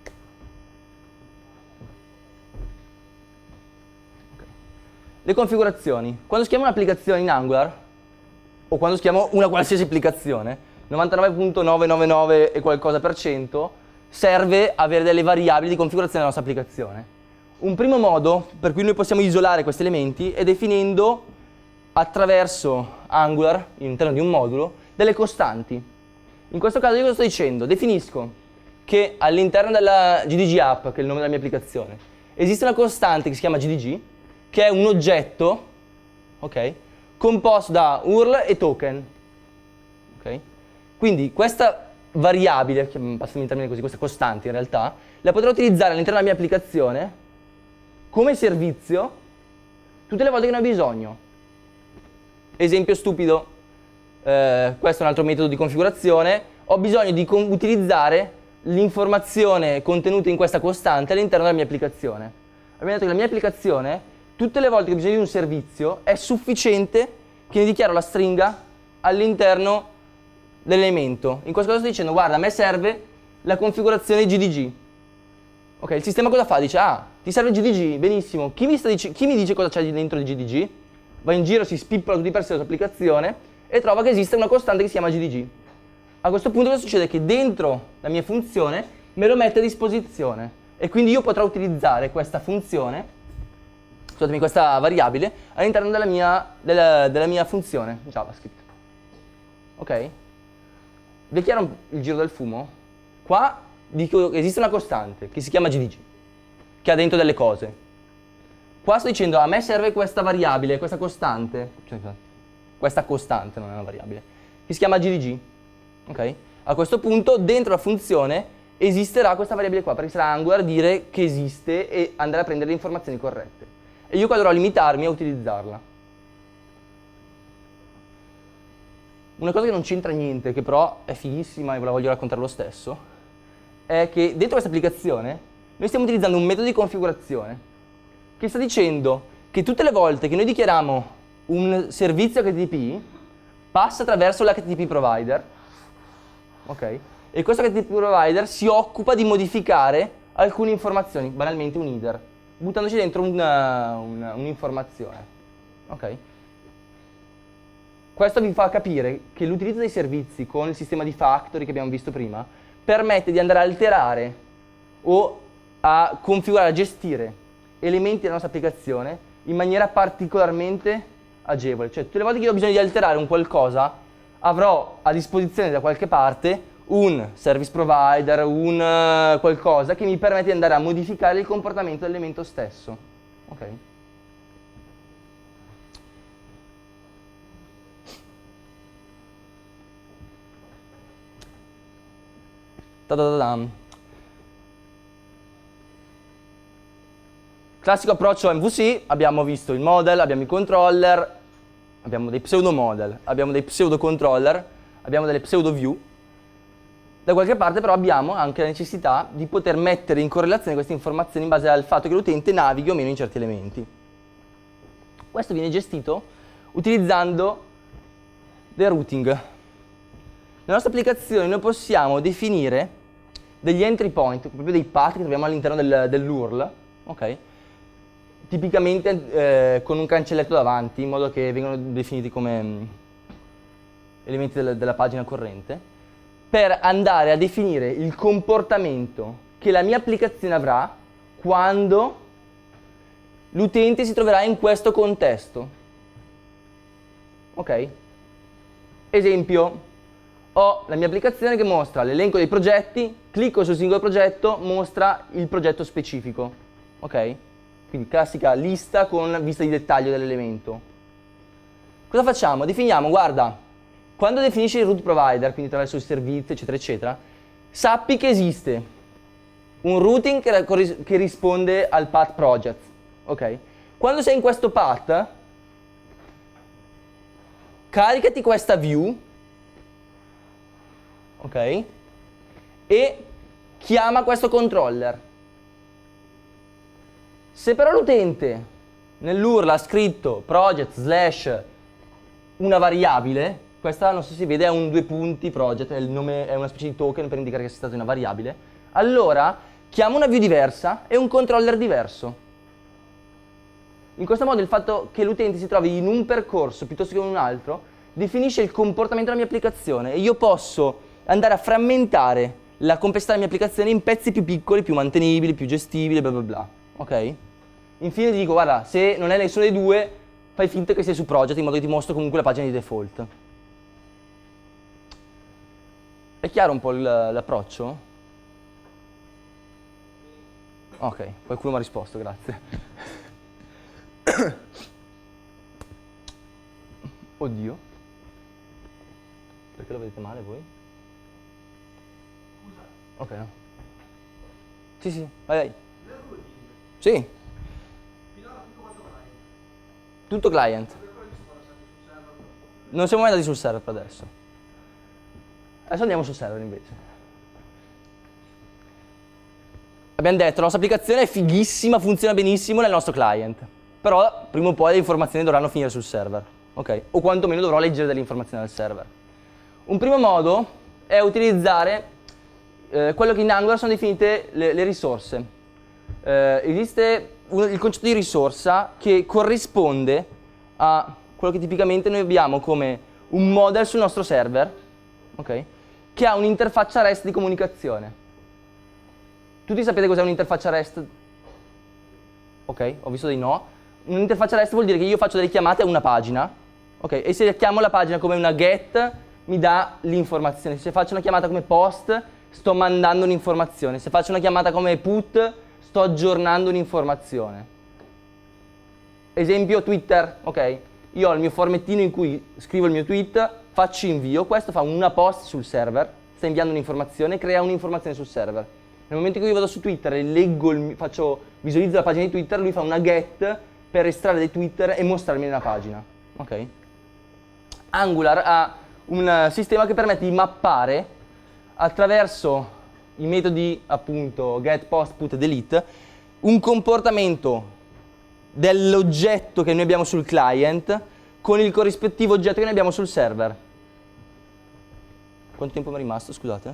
Okay. Le configurazioni. Quando schiamo un'applicazione in Angular, o quando schiamo una qualsiasi applicazione, novantanove virgola novecentonovantanove e qualcosa per cento, serve avere delle variabili di configurazione della nostra applicazione. Un primo modo per cui noi possiamo isolare questi elementi è definendo attraverso Angular, all'interno di un modulo, delle costanti. In questo caso io cosa sto dicendo? Definisco che all'interno della G D G app, che è il nome della mia applicazione, esiste una costante che si chiama G D G, che è un oggetto, ok, composto da U R L e token. Okay? Quindi questa variabile, passami il termine così, questa costante in realtà, la potrò utilizzare all'interno della mia applicazione come servizio tutte le volte che ne ho bisogno. Esempio stupido, eh, questo è un altro metodo di configurazione, ho bisogno di utilizzare l'informazione contenuta in questa costante all'interno della mia applicazione. Abbiamo detto che la mia applicazione, tutte le volte che ho bisogno di un servizio, è sufficiente che ne dichiaro la stringa all'interno dell'elemento. In questo caso sto dicendo, guarda, a me serve la configurazione G D G. Ok, il sistema cosa fa? Dice, ah, ti serve G D G? Benissimo. Chi mi, sta dic chi mi dice cosa c'è dentro di G D G? Va in giro, si spippola tutti per sé la sua applicazione e trova che esiste una costante che si chiama G D G. A questo punto cosa succede? Che dentro la mia funzione me lo mette a disposizione e quindi io potrò utilizzare questa funzione, scusatemi, questa variabile all'interno della mia, della, della mia funzione JavaScript. Ok? Vi è chiaro il giro del fumo? Qua dico che esiste una costante che si chiama G D G, che ha dentro delle cose. Qua sto dicendo a me serve questa variabile, questa costante, cioè, questa costante non è una variabile, che si chiama G D G. Ok? A questo punto dentro la funzione esisterà questa variabile qua, perché sarà Angular dire che esiste e andare a prendere le informazioni corrette. E io qua dovrò limitarmi a utilizzarla. Una cosa che non c'entra niente, che però è fighissima e ve la voglio raccontare lo stesso, è che dentro questa applicazione noi stiamo utilizzando un metodo di configurazione che sta dicendo che tutte le volte che noi dichiariamo un servizio H T T P passa attraverso l'H T T P provider, ok? E questo H T T P provider si occupa di modificare alcune informazioni, banalmente un header, buttandoci dentro un'informazione, un ok? Questo vi fa capire che l'utilizzo dei servizi con il sistema di factory che abbiamo visto prima permette di andare a alterare o a configurare, a gestire elementi della nostra applicazione in maniera particolarmente agevole. Cioè, tutte le volte che io ho bisogno di alterare un qualcosa, avrò a disposizione da qualche parte un service provider, un uh, qualcosa che mi permette di andare a modificare il comportamento dell'elemento stesso. Ok? Ta-da-da-dam. Classico approccio M V C, abbiamo visto il model, abbiamo i controller, abbiamo dei pseudo model, abbiamo dei pseudo controller, abbiamo delle pseudo view. Da qualche parte però abbiamo anche la necessità di poter mettere in correlazione queste informazioni in base al fatto che l'utente navighi o meno in certi elementi. Questo viene gestito utilizzando del routing. Nella nostra applicazione noi possiamo definire degli entry point, proprio dei path che troviamo all'interno del, dell'U R L, ok? Tipicamente eh, con un cancelletto davanti, in modo che vengano definiti come mh, elementi del, della pagina corrente, per andare a definire il comportamento che la mia applicazione avrà quando l'utente si troverà in questo contesto. Ok? Esempio, ho la mia applicazione che mostra l'elenco dei progetti, clicco sul singolo progetto, mostra il progetto specifico. Ok? Quindi classica lista con vista di dettaglio dell'elemento. Cosa facciamo? Definiamo, guarda, quando definisci il root provider, quindi attraverso il servizio, eccetera, eccetera, sappi che esiste un routing che, che risponde al path project. Ok? Quando sei in questo path, caricati questa view, ok? E chiama questo controller. Se però l'utente nell'U R L ha scritto project slash una variabile, questa non so se si vede è un due punti project, è, il nome, è una specie di token per indicare che sia stata una variabile, allora chiama una view diversa e un controller diverso. In questo modo il fatto che l'utente si trovi in un percorso piuttosto che in un altro definisce il comportamento della mia applicazione e io posso andare a frammentare la complessità della mia applicazione in pezzi più piccoli, più mantenibili, più gestibili, bla bla bla. Ok? Infine ti dico, guarda, se non è nessuno dei due, fai finta che sia su project in modo che ti mostro comunque la pagina di default. È chiaro un po' l'approccio? Ok, qualcuno mi ha risposto, grazie. Oddio. Perché lo vedete male voi? Ok, no. Sì, sì, vai, vai. Sì. Tutto client. Non siamo mai andati sul server per adesso. Adesso andiamo sul server invece. Abbiamo detto, la nostra applicazione è fighissima, funziona benissimo nel nostro client. Però prima o poi le informazioni dovranno finire sul server. Ok? O quantomeno dovrò leggere delle informazioni dal server. Un primo modo è utilizzare eh, quello che in Angular sono definite le, le risorse. Eh, esiste un, il concetto di risorsa che corrisponde a quello che tipicamente noi abbiamo come un model sul nostro server, okay, che ha un'interfaccia REST di comunicazione. Tutti sapete cos'è un'interfaccia REST? Ok, ho visto dei no. Un'interfaccia REST vuol dire che io faccio delle chiamate a una pagina, ok, e se chiamo la pagina come una get mi dà l'informazione. Se faccio una chiamata come post sto mandando un'informazione. Se faccio una chiamata come put sto aggiornando un'informazione. Esempio Twitter, ok? Io ho il mio formettino in cui scrivo il mio tweet, faccio invio, questo fa una post sul server, sta inviando un'informazione, crea un'informazione sul server. Nel momento in cui io vado su Twitter e leggo, il, faccio, visualizzo la pagina di Twitter, lui fa una get per estrarre dei Twitter e mostrarmi nella pagina, ok? Angular ha un sistema che permette di mappare attraverso i metodi appunto get, post, put e delete un comportamento dell'oggetto che noi abbiamo sul client con il corrispettivo oggetto che noi abbiamo sul server. Quanto tempo mi è rimasto, scusate?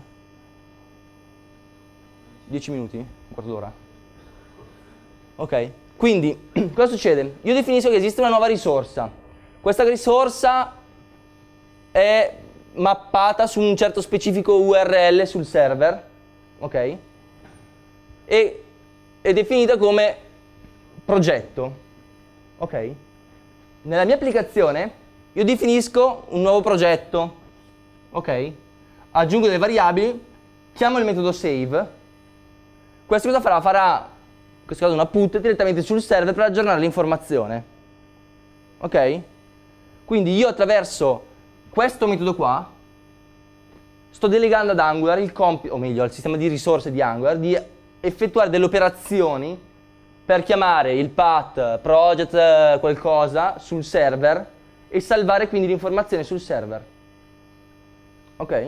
dieci minuti? Un quarto d'ora? Ok, quindi cosa succede? Io definisco che esiste una nuova risorsa. Questa risorsa è mappata su un certo specifico U R L sul server, ok? E è definita come progetto, ok? Nella mia applicazione io definisco un nuovo progetto, ok? Aggiungo delle variabili, chiamo il metodo save, questo cosa farà? Farà, in questo caso una put, direttamente sul server per aggiornare l'informazione, ok? Quindi io attraverso questo metodo qua sto delegando ad Angular il compito, o meglio al sistema di risorse di Angular, di effettuare delle operazioni per chiamare il path, project, qualcosa sul server e salvare quindi l'informazione sul server. Ok?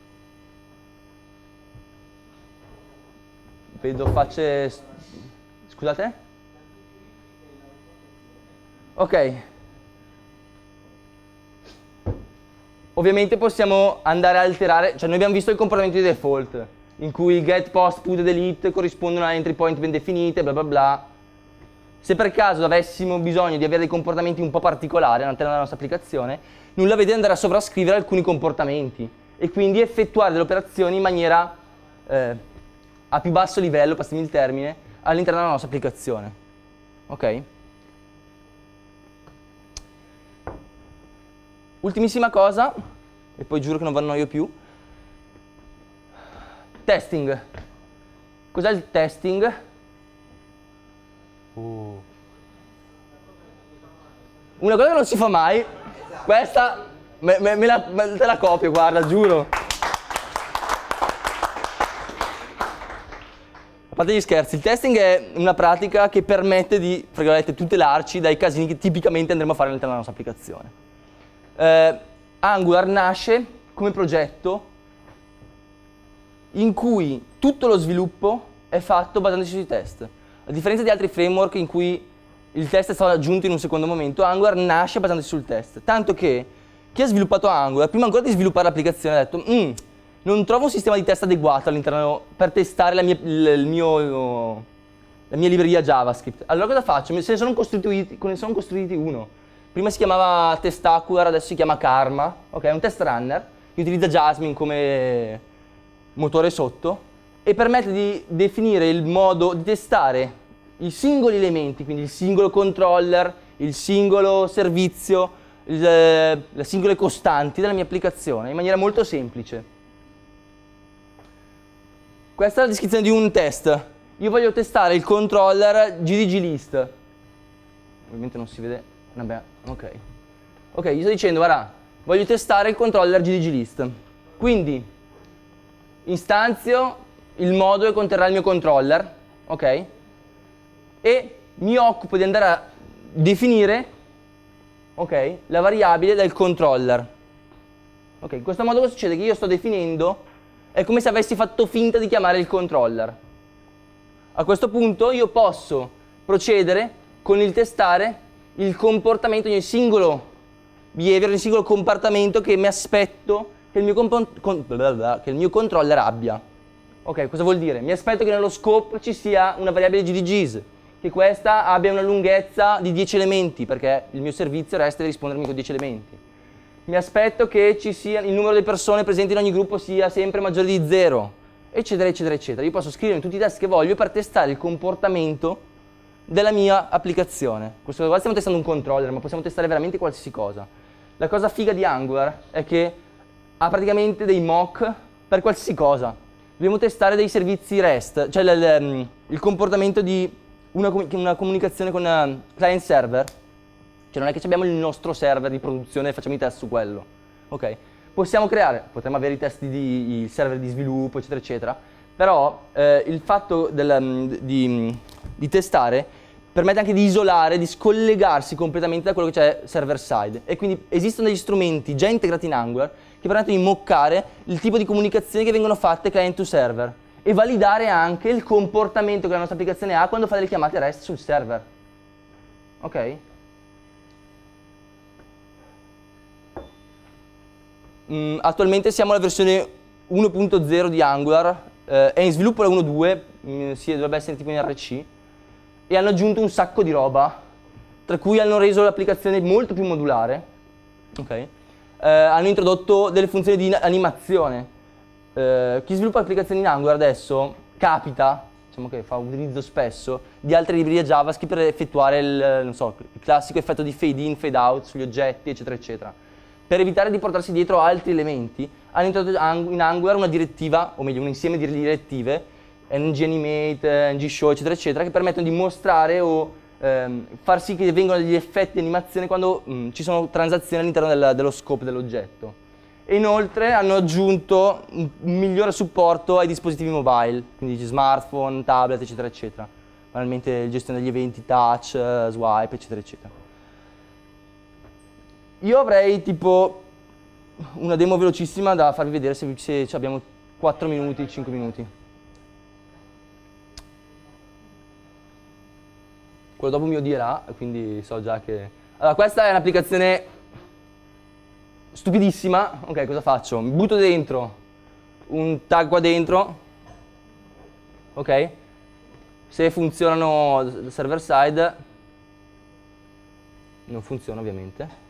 Vedo facce... Scusate? Ok. Ovviamente possiamo andare a alterare, cioè noi abbiamo visto il comportamento di default, in cui il get, post, put e delete corrispondono a entry point ben definite, bla bla bla. Se per caso avessimo bisogno di avere dei comportamenti un po' particolari all'interno della nostra applicazione, nulla vede andare a sovrascrivere alcuni comportamenti e quindi effettuare delle operazioni in maniera eh, a più basso livello, passami il termine, all'interno della nostra applicazione. Ok? Ultimissima cosa, e poi giuro che non vi annoio più. Testing. Cos'è il testing? Uh. Una cosa che non si fa mai, questa me, me, me la, me, te la copio, guarda, giuro. A parte gli scherzi, il testing è una pratica che permette di, fra virgolette, tutelarci dai casini che tipicamente andremo a fare all'interno della nostra applicazione. Eh, Angular nasce come progetto in cui tutto lo sviluppo è fatto basandosi sui test. A differenza di altri framework in cui il test è stato aggiunto in un secondo momento, Angular nasce basandosi sul test. Tanto che chi ha sviluppato Angular, prima ancora di sviluppare l'applicazione, ha detto mm, non trovo un sistema di test adeguato all'interno per testare la mia, il, il mio, la mia libreria JavaScript. Allora cosa faccio? Se ne sono costruiti, ne sono costruiti uno. Prima si chiamava Testacular, adesso si chiama Karma, ok? È un test runner che utilizza Jasmine come motore sotto e permette di definire il modo di testare i singoli elementi, quindi il singolo controller, il singolo servizio, il, le singole costanti della mia applicazione in maniera molto semplice. Questa è la descrizione di un test. Io voglio testare il controller G D G list. Ovviamente non si vede. Vabbè, ok. Ok, io sto dicendo, guarda, voglio testare il controller G D G list. Quindi, istanzio il modulo che conterrà il mio controller, ok? E mi occupo di andare a definire, ok, la variabile del controller. Ok, in questo modo cosa succede? Che io sto definendo, è come se avessi fatto finta di chiamare il controller. A questo punto io posso procedere con il testare il comportamento di ogni singolo behavior, ogni singolo comportamento che mi aspetto che il mio, con, che il mio controller abbia. Ok, cosa vuol dire? Mi aspetto che nello scope ci sia una variabile G D Gs, che questa abbia una lunghezza di dieci elementi, perché il mio servizio resta di rispondermi con dieci elementi. Mi aspetto che ci sia, il numero di persone presenti in ogni gruppo sia sempre maggiore di zero, eccetera, eccetera, eccetera. Io posso scrivere tutti i test che voglio per testare il comportamento della mia applicazione. Questo qua stiamo testando un controller, ma possiamo testare veramente qualsiasi cosa. La cosa figa di Angular è che ha praticamente dei mock per qualsiasi cosa. Dobbiamo testare dei servizi REST, cioè il, il comportamento di una, una comunicazione con uh, client server. Cioè non è che abbiamo il nostro server di produzione e facciamo i test su quello. Ok? Possiamo creare, potremmo avere i test di il server di sviluppo, eccetera, eccetera. Però eh, il fatto del, di, di testare permette anche di isolare, di scollegarsi completamente da quello che c'è server side. E quindi esistono degli strumenti già integrati in Angular che permettono di moccare il tipo di comunicazioni che vengono fatte client to server e validare anche il comportamento che la nostra applicazione ha quando fa delle chiamate REST sul server. Ok? Mm, attualmente siamo alla versione uno punto zero di Angular, eh, è in sviluppo la uno punto due, mm, sì, dovrebbe essere tipo in R C, e hanno aggiunto un sacco di roba, tra cui hanno reso l'applicazione molto più modulare, ok? Eh, hanno introdotto delle funzioni di animazione. Eh, chi sviluppa applicazioni in Angular adesso capita diciamo che fa utilizzo spesso, di altre librerie JavaScript per effettuare il, non so, il classico effetto di fade in, fade out sugli oggetti, eccetera, eccetera. Per evitare di portarsi dietro altri elementi, hanno introdotto in Angular una direttiva, o meglio un insieme di direttive, ng-animate, ng-show, eccetera, eccetera, che permettono di mostrare o ehm, far sì che vengano degli effetti di animazione quando mh, ci sono transazioni all'interno del, dello scope dell'oggetto. E inoltre hanno aggiunto un, un migliore supporto ai dispositivi mobile, quindi smartphone, tablet, eccetera, eccetera. Banalmente gestione degli eventi touch, swipe, eccetera, eccetera. Io avrei tipo una demo velocissima da farvi vedere se, se abbiamo quattro minuti, cinque minuti. Quello dopo mi odierà, quindi so già che... Allora, questa è un'applicazione stupidissima. Ok, cosa faccio? Mi butto dentro un tag qua dentro. Ok? Se funzionano server side, non funziona ovviamente.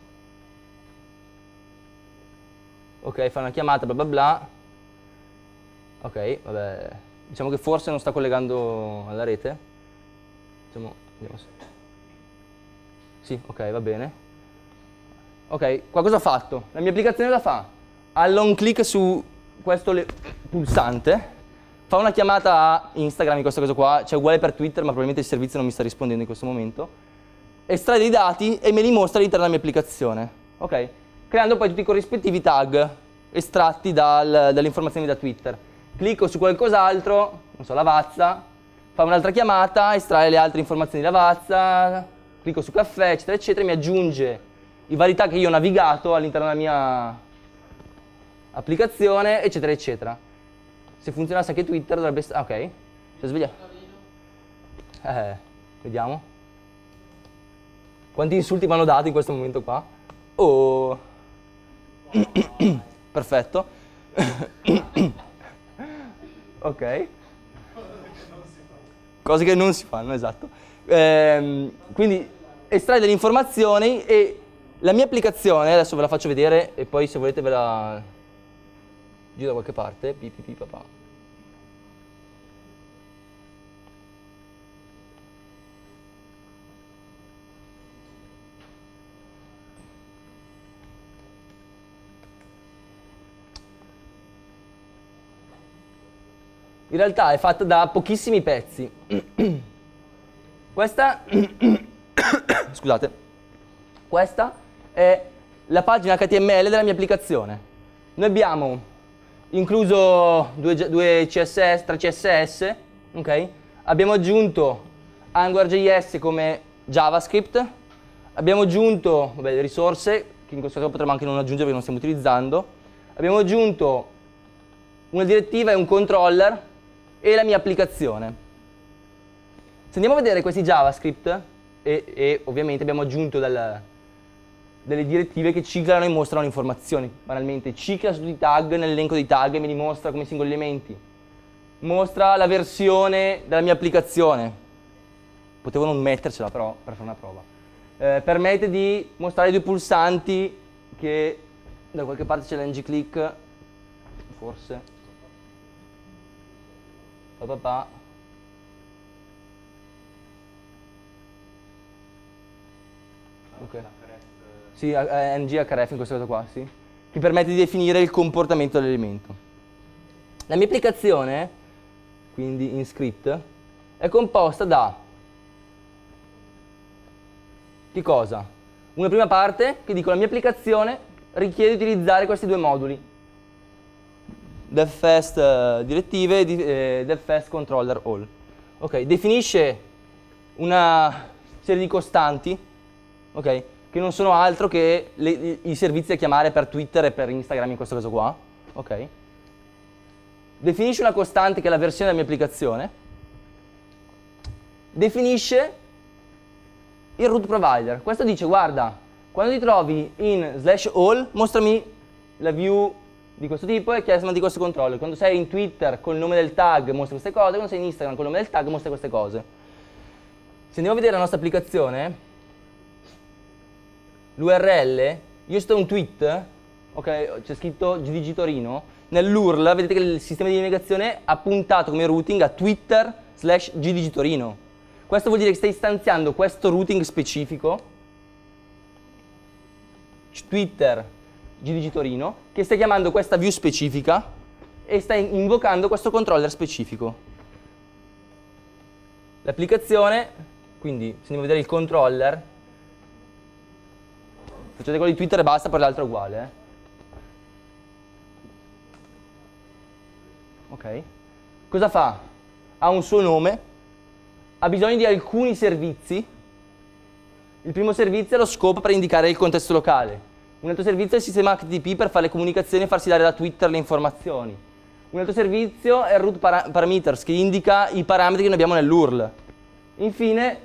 Ok, fa una chiamata, bla bla bla. Ok, vabbè. Diciamo che forse non sta collegando alla rete. Diciamo, vediamo se... Sì, ok, va bene. Ok, qua cosa ho fatto? La mia applicazione la fa. All'on click su questo pulsante, fa una chiamata a Instagram in questo caso qua, cioè uguale per Twitter, ma probabilmente il servizio non mi sta rispondendo in questo momento. Estrae dei dati e me li mostra all'interno della mia applicazione. Ok? Creando poi tutti i corrispettivi tag estratti dal, dalle informazioni da Twitter. Clicco su qualcos'altro, non so, Lavazza, fa un'altra chiamata, estrae le altre informazioni di Lavazza, clicco su caffè, eccetera, eccetera, e mi aggiunge i vari tag che io ho navigato all'interno della mia applicazione, eccetera, eccetera. Se funzionasse anche Twitter dovrebbe essere... Ah, ok, si è svegliato. Eh, vediamo. Quanti insulti mi hanno dato in questo momento qua? Oh... Perfetto. Ok. Cose che non si fanno, esatto. Ehm, quindi estrae delle informazioni e la mia applicazione, adesso ve la faccio vedere e poi se volete ve la giro da qualche parte. Pi, pi, pi, papà. In realtà è fatta da pochissimi pezzi. Questa, scusate, questa è la pagina H T M L della mia applicazione. Noi abbiamo incluso due, due C S S, tre C S S, ok? Abbiamo aggiunto AngularJS come JavaScript, abbiamo aggiunto vabbè, le risorse, che in questo caso potremmo anche non aggiungere perché non stiamo utilizzando, abbiamo aggiunto una direttiva e un controller e la mia applicazione. Se andiamo a vedere questi JavaScript, e, e ovviamente abbiamo aggiunto dal, delle direttive che ciclano e mostrano informazioni. Banalmente cicla su tutti i tag nell'elenco dei tag e me li mostra come singoli elementi. Mostra la versione della mia applicazione. Potevo non mettercela però per fare una prova. Eh, permette di mostrare due pulsanti che da qualche parte c'è l'ng-click, forse. Papà. Ok. Sì, ng-href in questo caso qua, sì. Che permette di definire il comportamento dell'elemento. La mia applicazione, quindi in script, è composta da che cosa? Una prima parte che dico la mia applicazione richiede di utilizzare questi due moduli. DevFast uh, direttive e eh, DevFast controller all. Ok, definisce una serie di costanti, ok, che non sono altro che le, i servizi da chiamare per Twitter e per Instagram in questo caso qua, ok. Definisce una costante che è la versione della mia applicazione. Definisce il root provider. Questo dice, guarda, quando ti trovi in slash all, mostrami la view di questo tipo e chiama di questo controller. Quando sei in Twitter col nome del tag mostra queste cose, quando sei in Instagram col nome del tag mostra queste cose. Se andiamo a vedere la nostra applicazione, l'U R L, io sto un tweet, ok, c'è scritto G D G Torino, nell'U R L vedete che il sistema di navigazione ha puntato come routing a Twitter slash gdgtorino. Questo vuol dire che stai istanziando questo routing specifico, Twitter gdgtorino, che stai chiamando questa view specifica e stai invocando questo controller specifico. L'applicazione, quindi se andiamo a vedere il controller, facete quello di Twitter e basta, per l'altro è uguale. Eh. Ok. Cosa fa? Ha un suo nome, ha bisogno di alcuni servizi. Il primo servizio è lo scope per indicare il contesto locale. Un altro servizio è il sistema H T T P per fare le comunicazioni e farsi dare da Twitter le informazioni. Un altro servizio è il root para parameters che indica i parametri che noi abbiamo nell'U R L. Infine,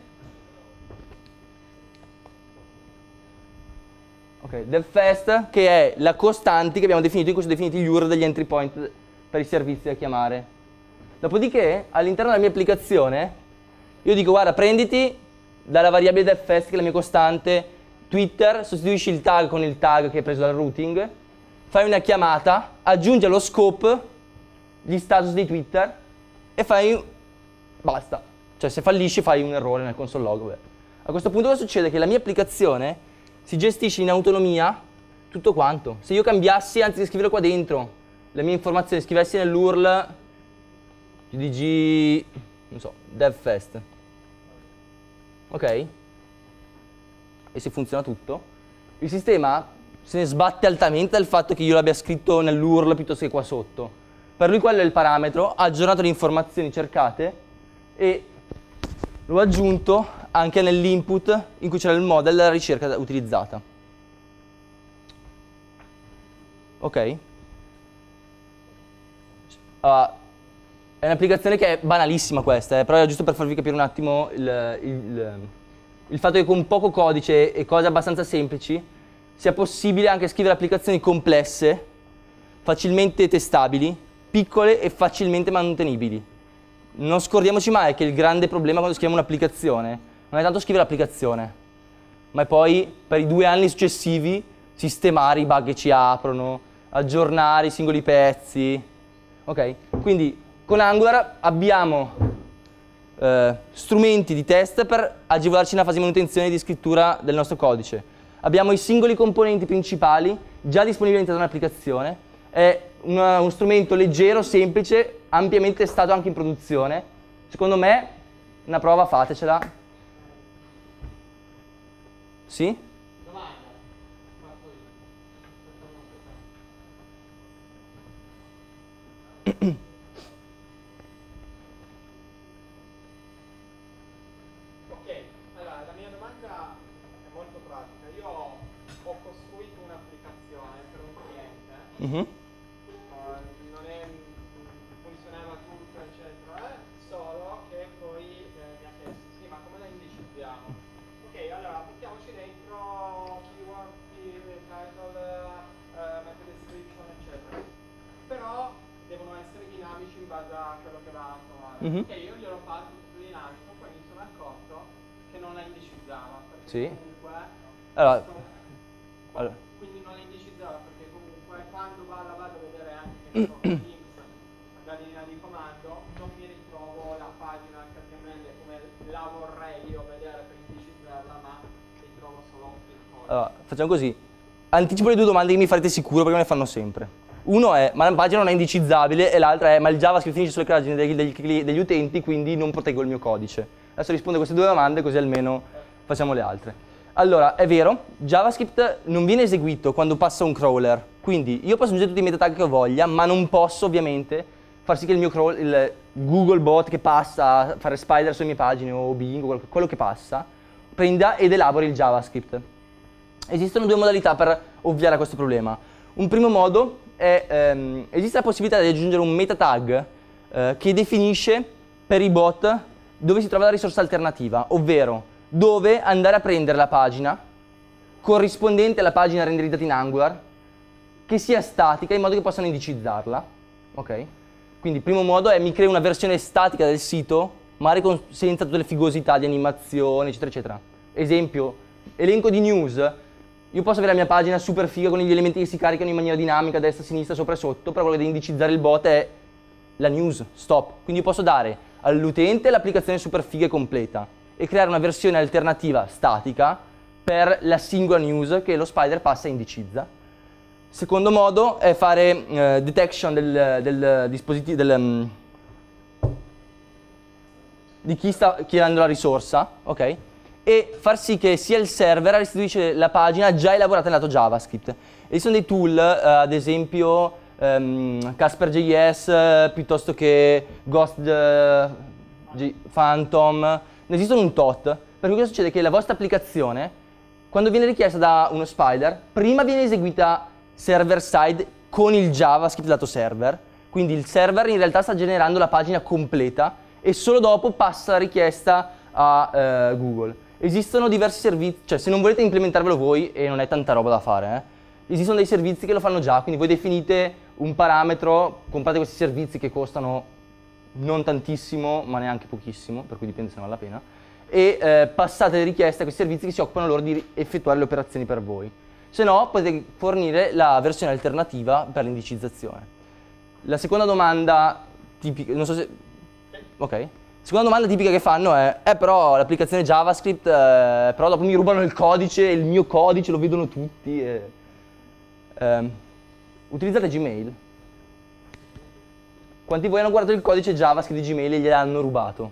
okay, del fast, che è la costante che abbiamo definito in questo definiti gli U R L degli entry point per i servizi da chiamare. Dopodiché, all'interno della mia applicazione, io dico guarda, prenditi dalla variabile del fast, che è la mia costante, Twitter, sostituisci il tag con il tag che hai preso dal routing, fai una chiamata, aggiungi allo scope gli status di Twitter e fai, basta. Cioè se fallisci fai un errore nel console log. Beh. A questo punto cosa succede? Che la mia applicazione si gestisce in autonomia tutto quanto. Se io cambiassi, anzi di scriverlo qua dentro, le mie informazioni, scrivessi nell'U R L gdg, non so, devfest, ok? E se funziona tutto, il sistema se ne sbatte altamente dal fatto che io l'abbia scritto nell'U R L piuttosto che qua sotto. Per lui quello è il parametro, ha aggiornato le informazioni cercate e l'ho aggiunto anche nell'input in cui c'era il model della ricerca utilizzata. Ok? Uh, è un'applicazione che è banalissima questa, eh, però è giusto per farvi capire un attimo il, il, il fatto che con poco codice e cose abbastanza semplici sia possibile anche scrivere applicazioni complesse, facilmente testabili, piccole e facilmente mantenibili. Non scordiamoci mai che il grande problema quando scriviamo un'applicazione non è tanto scrivere l'applicazione, ma è poi per i due anni successivi sistemare i bug che ci aprono, aggiornare i singoli pezzi. Ok? Quindi con Angular abbiamo eh, strumenti di test per agevolarci nella fase di manutenzione e di scrittura del nostro codice. Abbiamo i singoli componenti principali già disponibili all'interno dell'applicazione. È una, uno strumento leggero, semplice, ampiamente testato anche in produzione. Secondo me, una prova fatecela. Sì? Domanda. Ok, allora la mia domanda è molto pratica. Io ho costruito un'applicazione per un cliente, Mm-hmm. uh, non è, funzionava tutto eccetera, solo che poi eh, mi ha chiesto sì ma come la indicizziamo? Ok, allora buttiamoci dentro keyword, title, uh, method description eccetera, però devono essere dinamici in base a quello che va a trovare. Mm-hmm. Ok, io gliel'ho fatto tutto dinamico, poi mi sono accorto che non la indicizzava, perché Sì. comunque Allora, questo- allora. quindi non la indicizzava perché comunque quando vado, vado a vedere anche che ne so, links, magari linea di comando, non mi ritrovo la pagina H T M L come la vorrei io vedere per indicizzarla, ma ritrovo solo il codice. Allora, facciamo così. Anticipo le due domande che mi farete sicuro perché me le fanno sempre. Uno è, ma la pagina non è indicizzabile, e l'altra è, ma il JavaScript finisce sulle pagine degli, degli, degli utenti, quindi non proteggo il mio codice. Adesso rispondo a queste due domande così almeno facciamo le altre. Allora, è vero, JavaScript non viene eseguito quando passa un crawler, quindi io posso aggiungere tutti i meta tag che ho voglia, ma non posso ovviamente far sì che il mio crawl, il Google bot che passa a fare spider sulle mie pagine o Bing o quello che passa, prenda ed elabori il JavaScript. Esistono due modalità per ovviare a questo problema. Un primo modo è, ehm, esiste la possibilità di aggiungere un meta tag eh, che definisce per i bot dove si trova la risorsa alternativa, ovvero dove andare a prendere la pagina corrispondente alla pagina renderizzata in Angular, che sia statica in modo che possano indicizzarla. Ok? Quindi il primo modo è mi creo una versione statica del sito, magari con, senza tutte le figosità di animazione, eccetera, eccetera. Esempio, elenco di news, Io posso avere la mia pagina super figa con gli elementi che si caricano in maniera dinamica, a destra, a sinistra, sopra e sotto, però quello che deve indicizzare il bot è la news, stop. Quindi io posso dare all'utente l'applicazione super figa e completa e creare una versione alternativa statica per la singola news che lo Spider passa e indicizza. Secondo modo è fare eh, detection del, del dispositivo, del, um, di chi sta chiedendo la risorsa, ok? E far sì che sia il server restituisce la pagina già elaborata nel lato JavaScript. Esistono dei tool, eh, ad esempio um, Casper.js eh, piuttosto che Ghost eh, G Phantom, ne esistono un tot, per cui cosa succede? Che la vostra applicazione, quando viene richiesta da uno Spider, prima viene eseguita server side con il JavaScript lato server, quindi il server in realtà sta generando la pagina completa e solo dopo passa la richiesta a eh, Google. Esistono diversi servizi, cioè se non volete implementarvelo voi, e non è tanta roba da fare, eh, esistono dei servizi che lo fanno già, quindi voi definite un parametro, comprate questi servizi che costano non tantissimo, ma neanche pochissimo, per cui dipende se ne vale la pena, e eh, passate le richieste a questi servizi che si occupano loro di effettuare le operazioni per voi. Se no, potete fornire la versione alternativa per l'indicizzazione. La seconda domanda tipica, non so se... ok. Seconda domanda tipica che fanno è, eh però l'applicazione JavaScript, eh, però dopo mi rubano il codice, il mio codice lo vedono tutti. E... Eh, utilizzate Gmail. Quanti di voi hanno guardato il codice JavaScript di Gmail e gliel'hanno rubato?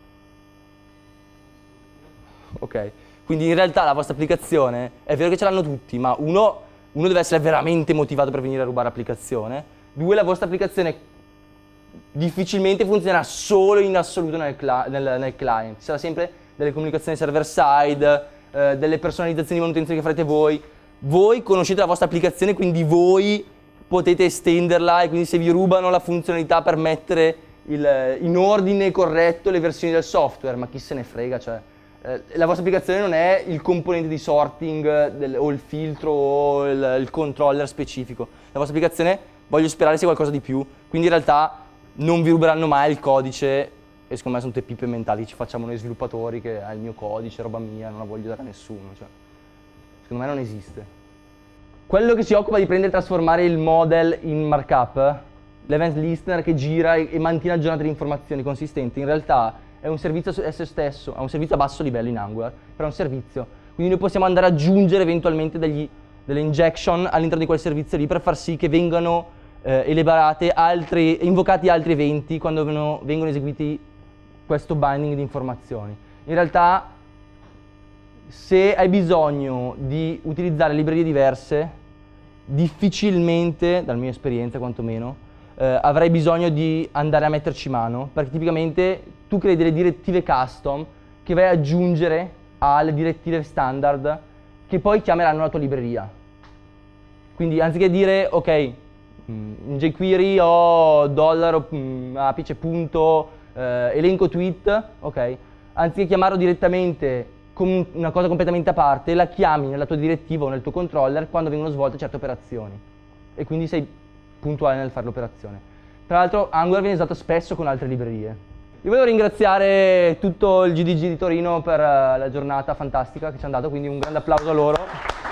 Ok, quindi in realtà la vostra applicazione, è vero che ce l'hanno tutti, ma uno, uno deve essere veramente motivato per venire a rubare l'applicazione. Due, la vostra applicazione difficilmente funzionerà solo in assoluto nel, nel, nel client. Ci sarà sempre delle comunicazioni server side, eh, delle personalizzazioni di manutenzione che farete voi. Voi conoscete la vostra applicazione, quindi voi potete estenderla e quindi se vi rubano la funzionalità per mettere il, in ordine corretto le versioni del software, ma chi se ne frega, cioè eh, la vostra applicazione non è il componente di sorting del, o il filtro o il, il controller specifico. La vostra applicazione, voglio sperare, sia qualcosa di più, quindi in realtà non vi ruberanno mai il codice e secondo me sono tutte pippe mentali che ci facciamo noi sviluppatori, che è il mio codice, roba mia, non la voglio dare a nessuno, cioè, secondo me non esiste. Quello che si occupa di prendere e trasformare il model in markup, l'event listener che gira e, e mantiene aggiornate le informazioni consistenti, in realtà è un servizio a esso stesso, è un servizio a basso livello in Angular, però è un servizio, quindi noi possiamo andare ad aggiungere eventualmente degli, delle injection all'interno di quel servizio lì per far sì che vengano eh, elaborate altri, invocati altri eventi quando vengono, vengono eseguiti questo binding di informazioni. In realtà, se hai bisogno di utilizzare librerie diverse, difficilmente, dalla mia esperienza quantomeno, eh, avrai bisogno di andare a metterci mano, perché tipicamente tu crei delle direttive custom che vai ad aggiungere alle direttive standard che poi chiameranno la tua libreria. Quindi anziché dire, ok, in jQuery ho dollaro apice punto eh, elenco tweet, ok, anziché chiamarlo direttamente come una cosa completamente a parte, la chiami nella tua direttiva o nel tuo controller quando vengono svolte certe operazioni e quindi sei puntuale nel fare l'operazione. Tra l'altro Angular viene usato spesso con altre librerie. Io volevo ringraziare tutto il G D G di Torino per la giornata fantastica che ci hanno dato, quindi un grande applauso a loro.